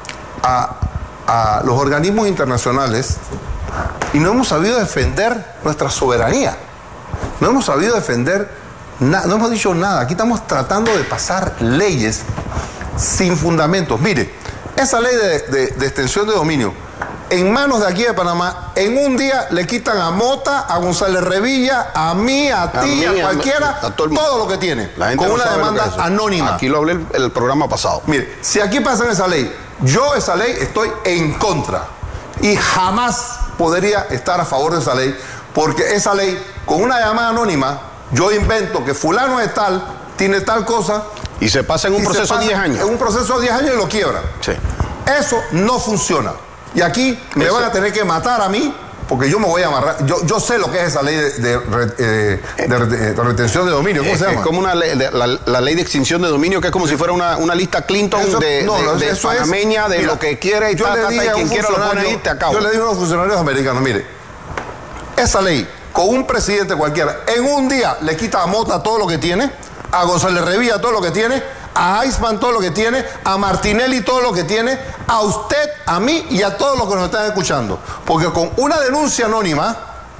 a los organismos internacionales y no hemos sabido defender nuestra soberanía. No hemos sabido defender nada, no hemos dicho nada. Aquí estamos tratando de pasar leyes sin fundamentos. Mire, esa ley de extensión de dominio, en manos de aquí de Panamá, en un día le quitan a Mota, a González Revilla, a mí, a ti, a cualquiera, a todo lo que tiene, con una demanda anónima. Aquí lo hablé el programa pasado. Mire, si aquí pasan esa ley, yo esa ley estoy en contra y jamás podría estar a favor de esa ley, porque esa ley, con una llamada anónima, yo invento que fulano de tal, tiene tal cosa. Y se pasa en un proceso de 10 años. En un proceso de 10 años y lo quiebran. Sí. Eso no funciona. Y aquí me van a tener que matar a mí, porque yo me voy a amarrar. Yo sé lo que es esa ley de retención de dominio. ¿Cómo se llama? Es como la ley de extinción de dominio, que es como si fuera una lista Clinton de panameña, de lo que quiere, y quien quiera lo pone ahí, te acabo. Yo le digo a los funcionarios americanos, mire, esa ley, con un presidente cualquiera, en un día le quita a Mota todo lo que tiene, a González Revilla todo lo que tiene, a Aisman todo lo que tiene, a Martinelli todo lo que tiene, a usted, a mí y a todos los que nos están escuchando. Porque con una denuncia anónima,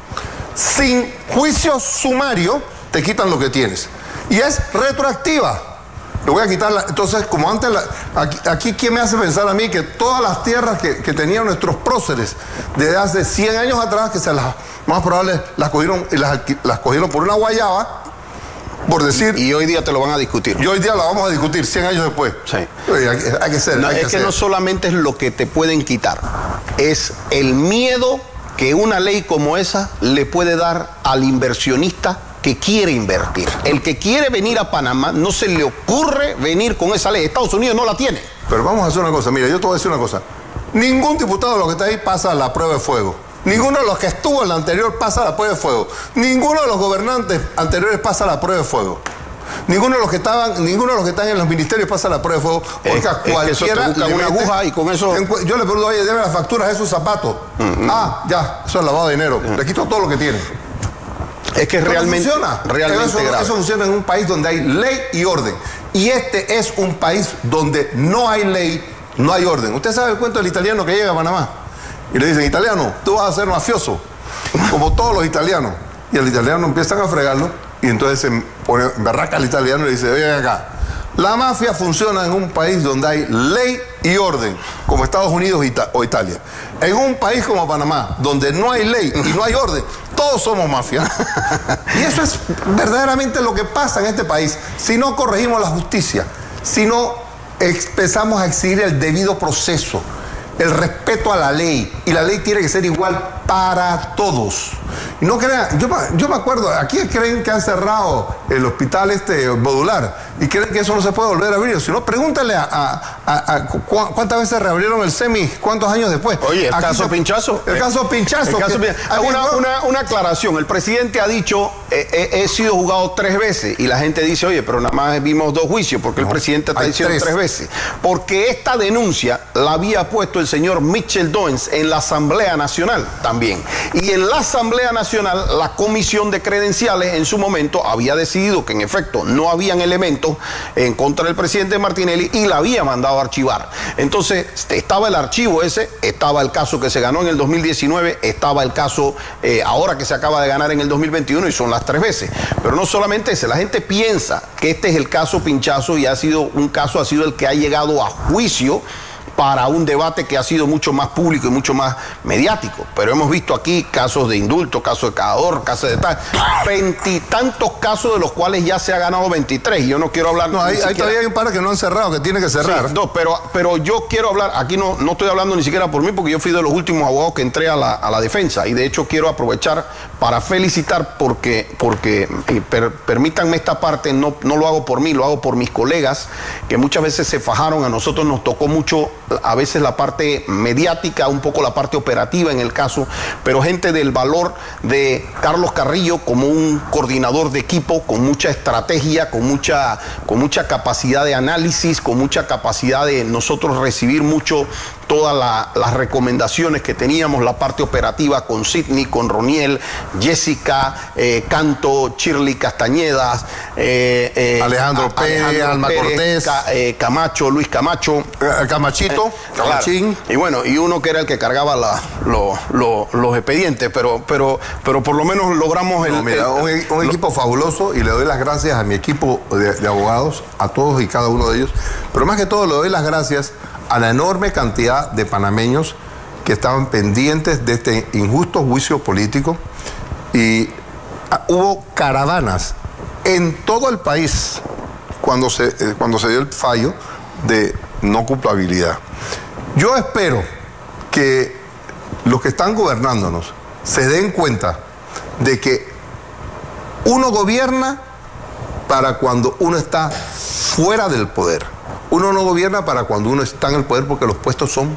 sin juicio sumario, te quitan lo que tienes. Y es retroactiva. Le voy a quitar entonces, como antes, aquí ¿quién me hace pensar a mí que todas las tierras que tenían nuestros próceres desde hace 100 años atrás, que más probable las cogieron por una guayaba, por decir... Y hoy día te lo van a discutir. Y hoy día lo vamos a discutir 100 años después. Sí. Hay que ser. No solamente es lo que te pueden quitar, es el miedo que una ley como esa le puede dar al inversionista que quiere invertir. El que quiere venir a Panamá no se le ocurre venir con esa ley. Estados Unidos no la tiene. Pero vamos a hacer una cosa, mira, yo te voy a decir una cosa. Ningún diputado de los que está ahí pasa la prueba de fuego. Ninguno de los que estuvo en la anterior pasa la prueba de fuego. Ninguno de los gobernantes anteriores pasa la prueba de fuego. Ninguno de los que están en los ministerios pasa la prueba de fuego. Porque a cualquiera le una aguja y con eso. Yo le pregunto, oye, debe las facturas de esos zapatos. Ya, eso es lavado de dinero. Le quito todo lo que tiene. Es que realmente funciona. Realmente eso funciona en un país donde hay ley y orden. Y este es un país donde no hay ley, no hay orden. Usted sabe el cuento del italiano que llega a Panamá. Y le dicen, italiano, tú vas a ser mafioso, como todos los italianos. Y el italiano empiezan a fregarlo, y entonces se pone berraca al italiano y le dice, oye acá, la mafia funciona en un país donde hay ley y orden, como Estados Unidos o Italia. En un país como Panamá, donde no hay ley y no hay orden, todos somos mafia. Y eso es verdaderamente lo que pasa en este país. Si no corregimos la justicia, si no empezamos a exigir el debido proceso, el respeto a la ley, y la ley tiene que ser igual para todos. Y no crean, yo me acuerdo, aquí creen que han cerrado el hospital modular y creen que eso no se puede volver a abrir. Si no, pregúntale cuántas veces reabrieron el SEMI, cuántos años después. Oye, el caso Pinchazo. El caso Pinchazo. Una aclaración, el presidente ha dicho, he sido juzgado 3 veces, y la gente dice, oye, pero nada más vimos 2 juicios, porque el presidente está diciendo 3 veces. Porque esta denuncia la había puesto el señor Mitchell Doens en la Asamblea Nacional también. Y en la Asamblea Nacional, la Comisión de Credenciales en su momento había decidido que en efecto no habían elementos en contra del presidente Martinelli y la había mandado a archivar. Entonces estaba el archivo ese, estaba el caso que se ganó en el 2019, estaba el caso ahora que se acaba de ganar en el 2021, y son las 3 veces. Pero no solamente ese, la gente piensa que este es el caso Pinchazo, y ha sido el que ha llegado a juicio para un debate que ha sido mucho más público y mucho más mediático. Pero hemos visto aquí casos de indulto, casos de Cador, casos de tal, 20 y tantos casos, de los cuales ya se ha ganado 23. Y yo no quiero hablar... No, ahí todavía hay un par que no han cerrado, que tiene que cerrar. Sí, no, pero yo quiero hablar, aquí no estoy hablando ni siquiera por mí, porque yo fui de los últimos abogados que entré a la defensa, y de hecho quiero aprovechar para felicitar, porque permítanme esta parte, no lo hago por mí, lo hago por mis colegas, que muchas veces se fajaron. A nosotros nos tocó mucho, a veces la parte mediática, un poco la parte operativa en el caso, pero gente del valor de Carlos Carrillo como un coordinador de equipo, con mucha estrategia, con mucha capacidad de análisis, con mucha capacidad de nosotros recibir mucho todas las recomendaciones que teníamos, la parte operativa con Sidney, con Roniel, Jessica, Canto, Shirley Castañedas, Alejandro Pérez, Alma Cortés, Camacho, Luis Camacho, Camachito, Camachín. Y bueno, y uno que era el que cargaba los expedientes, pero por lo menos logramos un equipo fabuloso, y le doy las gracias a mi equipo de abogados, a todos y cada uno de ellos, pero más que todo le doy las gracias a la enorme cantidad de panameños que estaban pendientes de este injusto juicio político, y hubo caravanas en todo el país cuando se dio el fallo de no culpabilidad. Yo espero que los que están gobernándonos se den cuenta de que uno gobierna para cuando uno está fuera del poder. Uno no gobierna para cuando uno está en el poder, porque los puestos son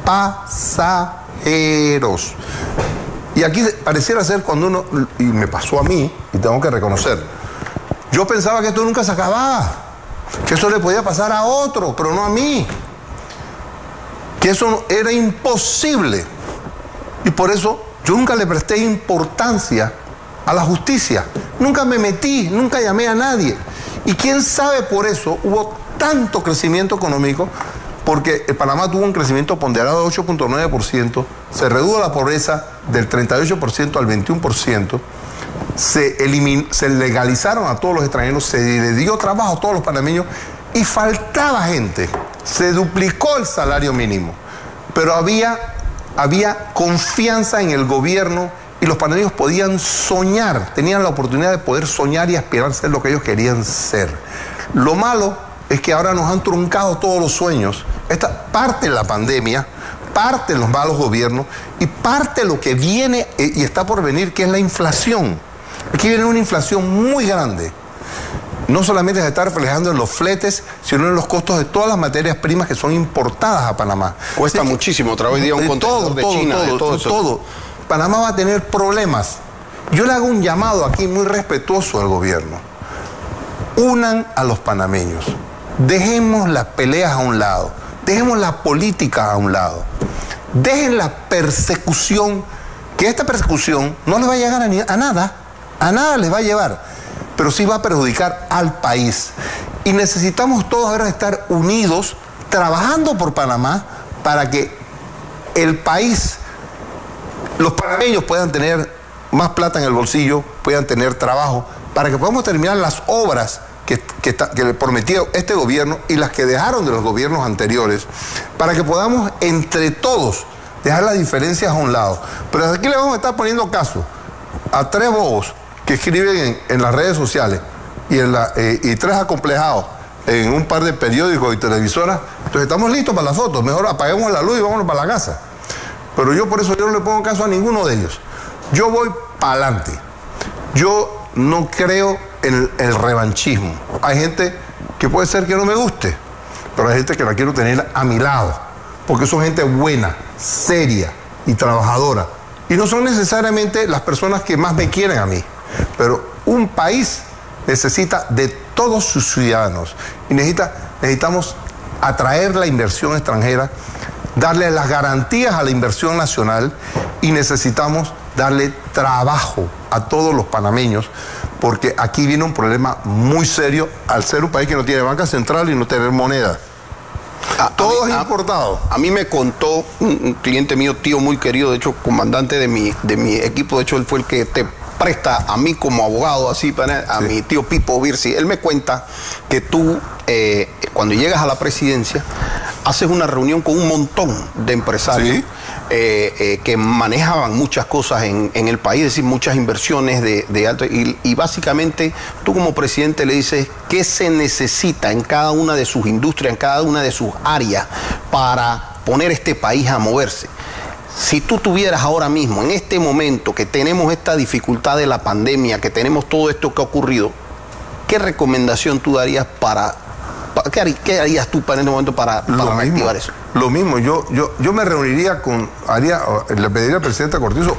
pasajeros. Y aquí pareciera ser cuando uno, y me pasó a mí, y tengo que reconocer, yo pensaba que esto nunca se acababa, que eso le podía pasar a otro, pero no a mí, que eso era imposible. Y por eso yo nunca le presté importancia a la justicia, nunca me metí, nunca llamé a nadie. Y quién sabe, por eso hubo tanto crecimiento económico, porque Panamá tuvo un crecimiento ponderado de 8.9%, se redujo la pobreza del 38% al 21%, se legalizaron a todos los extranjeros, se le dio trabajo a todos los panameños, y faltaba gente, se duplicó el salario mínimo, pero había confianza en el gobierno, y los panameños podían soñar, tenían la oportunidad de poder soñar y aspirar a ser lo que ellos querían ser. Lo malo es que ahora nos han truncado todos los sueños. Esta parte de la pandemia, parte de los malos gobiernos, y parte de lo que viene y está por venir, que es la inflación. Aquí viene una inflación muy grande. No solamente se está reflejando en los fletes, sino en los costos de todas las materias primas que son importadas a Panamá. Cuesta muchísimo otra vez día un contenedor de China, todo. Panamá va a tener problemas. Yo le hago un llamado aquí muy respetuoso al gobierno. Unan a los panameños. Dejemos las peleas a un lado. Dejemos la política a un lado. Dejen la persecución, que esta persecución no les va a llegar a nada. A nada les va a llevar. Pero sí va a perjudicar al país. Y necesitamos todos ahora estar unidos, trabajando por Panamá, para que el país, los panameños puedan tener más plata en el bolsillo, puedan tener trabajo, para que podamos terminar las obras que le prometió este gobierno y las que dejaron de los gobiernos anteriores, para que podamos entre todos dejar las diferencias a un lado. Pero aquí le vamos a estar poniendo caso a 3 bobos que escriben en las redes sociales y 3 acomplejados en un par de periódicos y televisoras. Entonces estamos listos para las fotos, mejor apaguemos la luz y vámonos para la casa. Pero yo por eso yo no le pongo caso a ninguno de ellos. Yo voy para adelante. Yo no creo en el revanchismo. Hay gente que puede ser que no me guste, pero hay gente que la quiero tener a mi lado, porque son gente buena, seria y trabajadora. Y no son necesariamente las personas que más me quieren a mí. Pero un país necesita de todos sus ciudadanos y necesitamos atraer la inversión extranjera, darle las garantías a la inversión nacional y necesitamos darle trabajo a todos los panameños, porque aquí viene un problema muy serio al ser un país que no tiene banca central y no tener moneda. Todo es importado. A mí me contó un cliente mío, tío muy querido, de hecho comandante de mi equipo, de hecho él fue el que te presta a mí como abogado, así a mi tío Pipo Virsi. Él me cuenta que tú, cuando llegas a la presidencia, haces una reunión con un montón de empresarios que manejaban muchas cosas en el país, es decir, muchas inversiones de alto, y básicamente tú como presidente le dices qué se necesita en cada una de sus industrias, en cada una de sus áreas para poner este país a moverse. Si tú tuvieras ahora mismo, en este momento que tenemos esta dificultad de la pandemia, que tenemos todo esto que ha ocurrido, ¿qué recomendación tú darías qué harías tú para en este momento para reactivar eso? Lo mismo, yo me reuniría le pediría al presidente Cortizo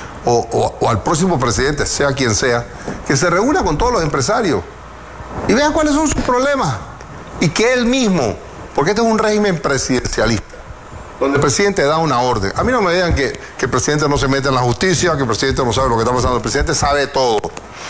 o al próximo presidente, sea quien sea, que se reúna con todos los empresarios y vean cuáles son sus problemas y que él mismo, porque este es un régimen presidencialista, donde el presidente da una orden. A mí no me digan que el presidente no se mete en la justicia, que el presidente no sabe lo que está pasando. El presidente sabe todo.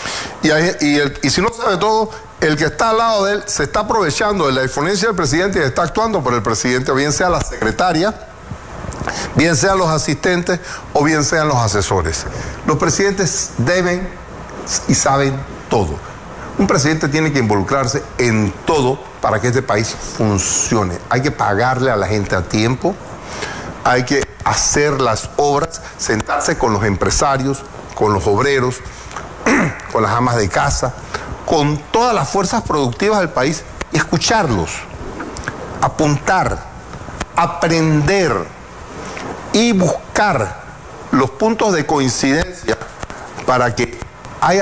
Y si no sabe todo, el que está al lado de él se está aprovechando de la influencia del presidente y está actuando por el presidente, bien sea la secretaria, bien sean los asistentes o bien sean los asesores. Los presidentes deben y saben todo. Un presidente tiene que involucrarse en todo para que este país funcione. Hay que pagarle a la gente a tiempo. Hay que hacer las obras, sentarse con los empresarios, con los obreros, con las amas de casa, con todas las fuerzas productivas del país y escucharlos, apuntar, aprender y buscar los puntos de coincidencia para que haya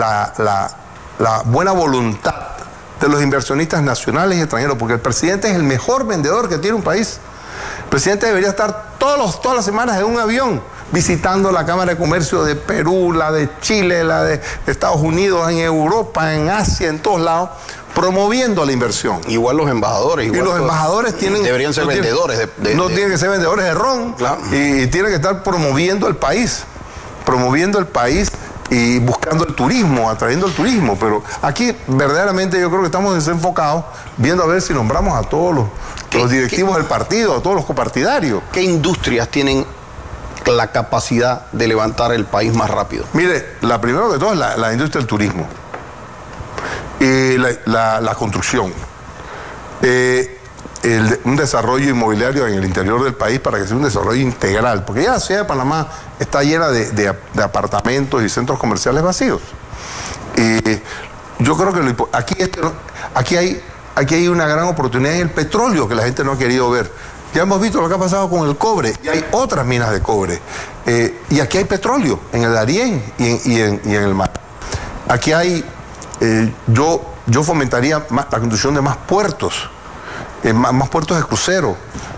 la buena voluntad de los inversionistas nacionales y extranjeros, porque el presidente es el mejor vendedor que tiene un país. El presidente debería estar todas las semanas en un avión visitando la Cámara de Comercio de Perú, la de Chile, la de Estados Unidos, en Europa, en Asia, en todos lados, promoviendo la inversión. Igual los embajadores. Y los embajadores deberían ser vendedores. No tienen que ser vendedores de ron, claro. Y tienen que estar promoviendo el país y buscando el turismo, atrayendo el turismo. Pero aquí verdaderamente yo creo que estamos desenfocados, viendo a ver si nombramos a todos los directivos del partido, a todos los copartidarios. ¿Qué industrias tienen la capacidad de levantar el país más rápido? Mire, la primera de todo es la industria del turismo y la construcción. Un desarrollo inmobiliario en el interior del país para que sea un desarrollo integral, porque ya la ciudad de Panamá está llena de apartamentos y centros comerciales vacíos. Y yo creo que aquí hay una gran oportunidad en el petróleo que la gente no ha querido ver. Ya hemos visto lo que ha pasado con el cobre, y hay otras minas de cobre. Y aquí hay petróleo, en el Darién y en el mar. Aquí hay, yo fomentaría la construcción de más puertos, más puertos de crucero.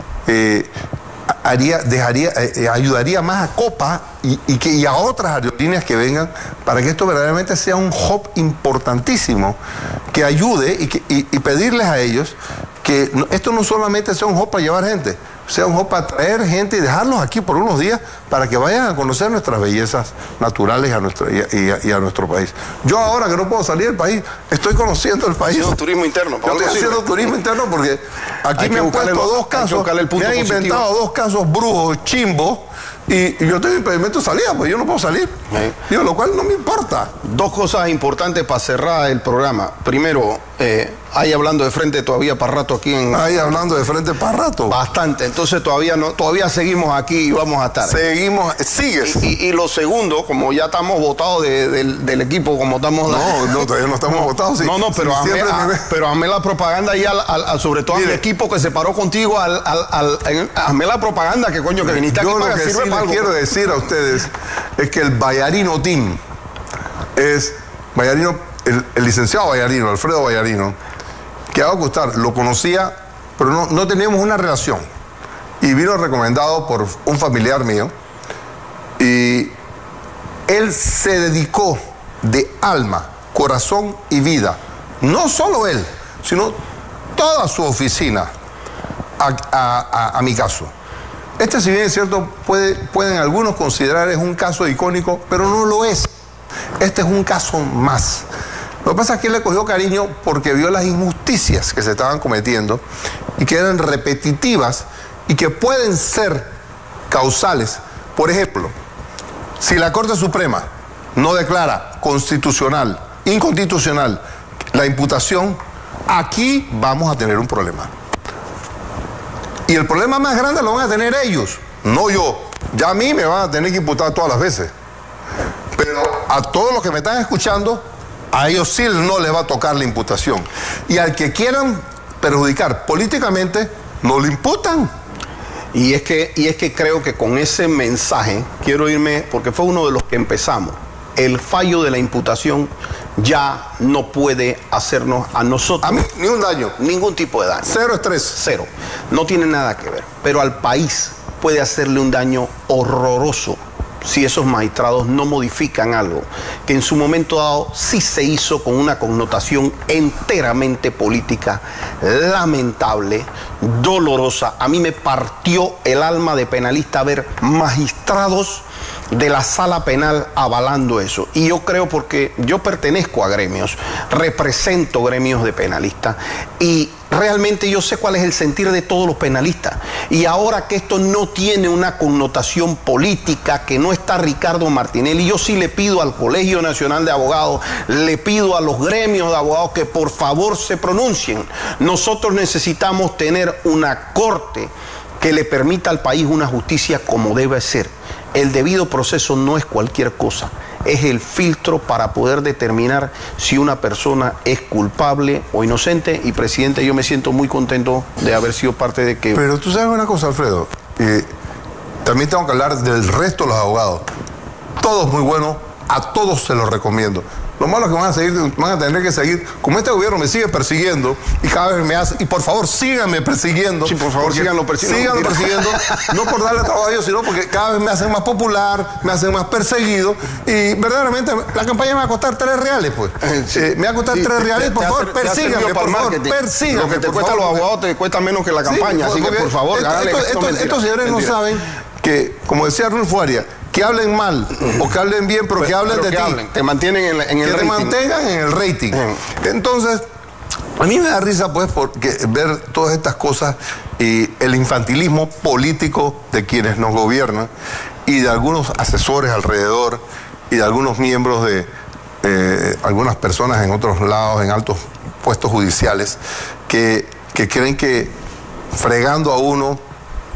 Ayudaría más a Copa y a otras aerolíneas que vengan para que esto verdaderamente sea un hub importantísimo que ayude y pedirles a ellos que esto no solamente sea un hub para llevar gente, sea un hub para traer gente y dejarlos aquí por unos días para que vayan a conocer nuestras bellezas naturales y a nuestro país. Yo ahora que no puedo salir del país, estoy conociendo el país. Haciendo turismo interno. Yo estoy haciendo turismo interno porque aquí me han puesto dos casos, me han inventado dos casos brujos, chimbos, y yo tengo impedimento de salida, pues yo no puedo salir. Digo, lo cual no me importa. Dos cosas importantes para cerrar el programa. Primero, hay hablando de frente todavía para rato aquí en... Ahí hablando de frente para rato. Bastante, entonces todavía seguimos aquí y vamos a estar. Sigues. Y lo segundo, como ya estamos votados del equipo, como estamos... No, todavía no estamos votados. Sí. No, pero hazme la propaganda y sobre todo al equipo que se paró contigo, hazme la propaganda que coño que viniste aquí para que sirve para algo. Quiero decir a ustedes es que el Vallarino Team es el licenciado Vallarino, Alfredo Vallarino, que a gustar, lo conocía, pero no teníamos una relación. Y vino recomendado por un familiar mío. Y él se dedicó de alma, corazón y vida, no solo él, sino toda su oficina, a mi caso. Este, si bien es cierto, pueden algunos considerar es un caso icónico, pero no lo es. Este es un caso más. Lo que pasa es que él le cogió cariño porque vio las injusticias que se estaban cometiendo y que eran repetitivas y que pueden ser causales. Por ejemplo, si la Corte Suprema no declara inconstitucional la imputación, aquí vamos a tener un problema. Y el problema más grande lo van a tener ellos, no yo. Ya a mí me van a tener que imputar todas las veces. Pero a todos los que me están escuchando, a ellos sí no les va a tocar la imputación. Y al que quieran perjudicar políticamente, no lo imputan. Y es que creo que con ese mensaje, quiero irme, porque fue uno de los que empezamos, el fallo de la imputación ya no puede hacernos a nosotros... A mí, ni un daño. Ningún tipo de daño. Cero estrés. Cero. No tiene nada que ver. Pero al país puede hacerle un daño horroroso si esos magistrados no modifican algo que en su momento dado sí se hizo con una connotación enteramente política, lamentable, dolorosa. A mí me partió el alma de penalista ver magistrados de la sala penal avalando eso. Y yo creo, porque yo pertenezco a gremios, represento gremios de penalistas y realmente yo sé cuál es el sentir de todos los penalistas. Y ahora que esto no tiene una connotación política, que no está Ricardo Martinelli, yo sí le pido al Colegio Nacional de Abogados, le pido a los gremios de abogados que por favor se pronuncien. Nosotros necesitamos tener una corte que le permita al país una justicia como debe ser. El debido proceso no es cualquier cosa, es el filtro para poder determinar si una persona es culpable o inocente. Y, presidente, yo me siento muy contento de haber sido parte de que... Pero tú sabes una cosa, Alfredo, también tengo que hablar del resto de los abogados. Todos muy buenos, a todos se los recomiendo. Lo malo es que van a tener que seguir, como este gobierno me sigue persiguiendo y cada vez me hace, y por favor síganme persiguiendo. Sí, por favor, síganlo persiguiendo. Síganlo persiguiendo, no por darle trabajo a ellos, sino porque cada vez me hacen más popular, me hacen más perseguido, y verdaderamente la campaña me va a costar 3 reales, pues. Sí. Me va a costar 3 reales, por favor, persíganme, por favor, persíganme. Lo que te cuesta a los abogados te cuesta menos que la campaña, sí, así que por favor, estos señores no saben que, como decía Rulfo Arias, que hablen mal o que hablen bien, pero que hablen de ti. Te mantienen en el rating. Que te mantengan en el rating. Entonces, a mí me da risa, pues, porque ver todas estas cosas y el infantilismo político de quienes nos gobiernan y de algunos asesores alrededor y de algunos miembros de algunas personas en otros lados, en altos puestos judiciales, que creen que fregando a uno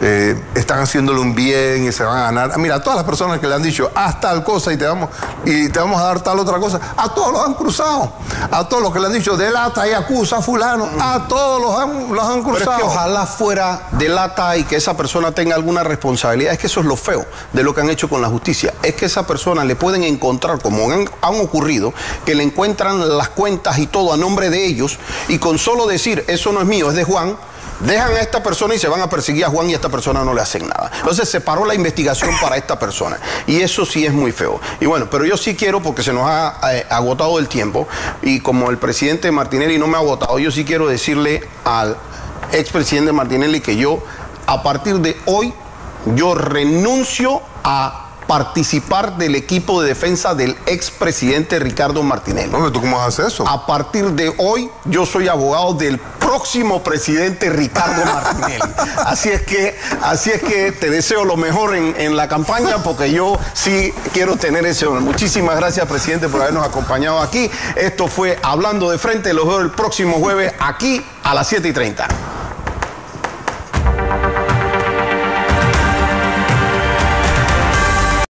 están haciéndole un bien y se van a ganar. Mira, a todas las personas que le han dicho, haz tal cosa y te vamos a dar tal otra cosa, a todos los han cruzado. A todos los que le han dicho, delata y acusa a fulano, a todos los han cruzado. Pero es que ojalá fuera delata y que esa persona tenga alguna responsabilidad. Es que eso es lo feo de lo que han hecho con la justicia. Es que esa persona le pueden encontrar, como han ocurrido, que le encuentran las cuentas y todo a nombre de ellos, y con solo decir, eso no es mío, es de Juan, dejan a esta persona y se van a perseguir a Juan y a esta persona no le hacen nada. Entonces se paró la investigación para esta persona. Y eso sí es muy feo. Y bueno, pero yo sí quiero, porque se nos ha agotado el tiempo, y como el presidente Martinelli no me ha agotado, yo sí quiero decirle al expresidente Martinelli que yo, a partir de hoy, yo renuncio a participar del equipo de defensa del expresidente Ricardo Martinelli. No, pero ¿tú cómo haces eso? A partir de hoy, yo soy abogado del próximo presidente Ricardo Martinelli. Así es que te deseo lo mejor en la campaña, porque yo sí quiero tener ese honor. Muchísimas gracias, presidente, por habernos acompañado aquí. Esto fue Hablando de Frente. Los veo el próximo jueves aquí a las 7:30.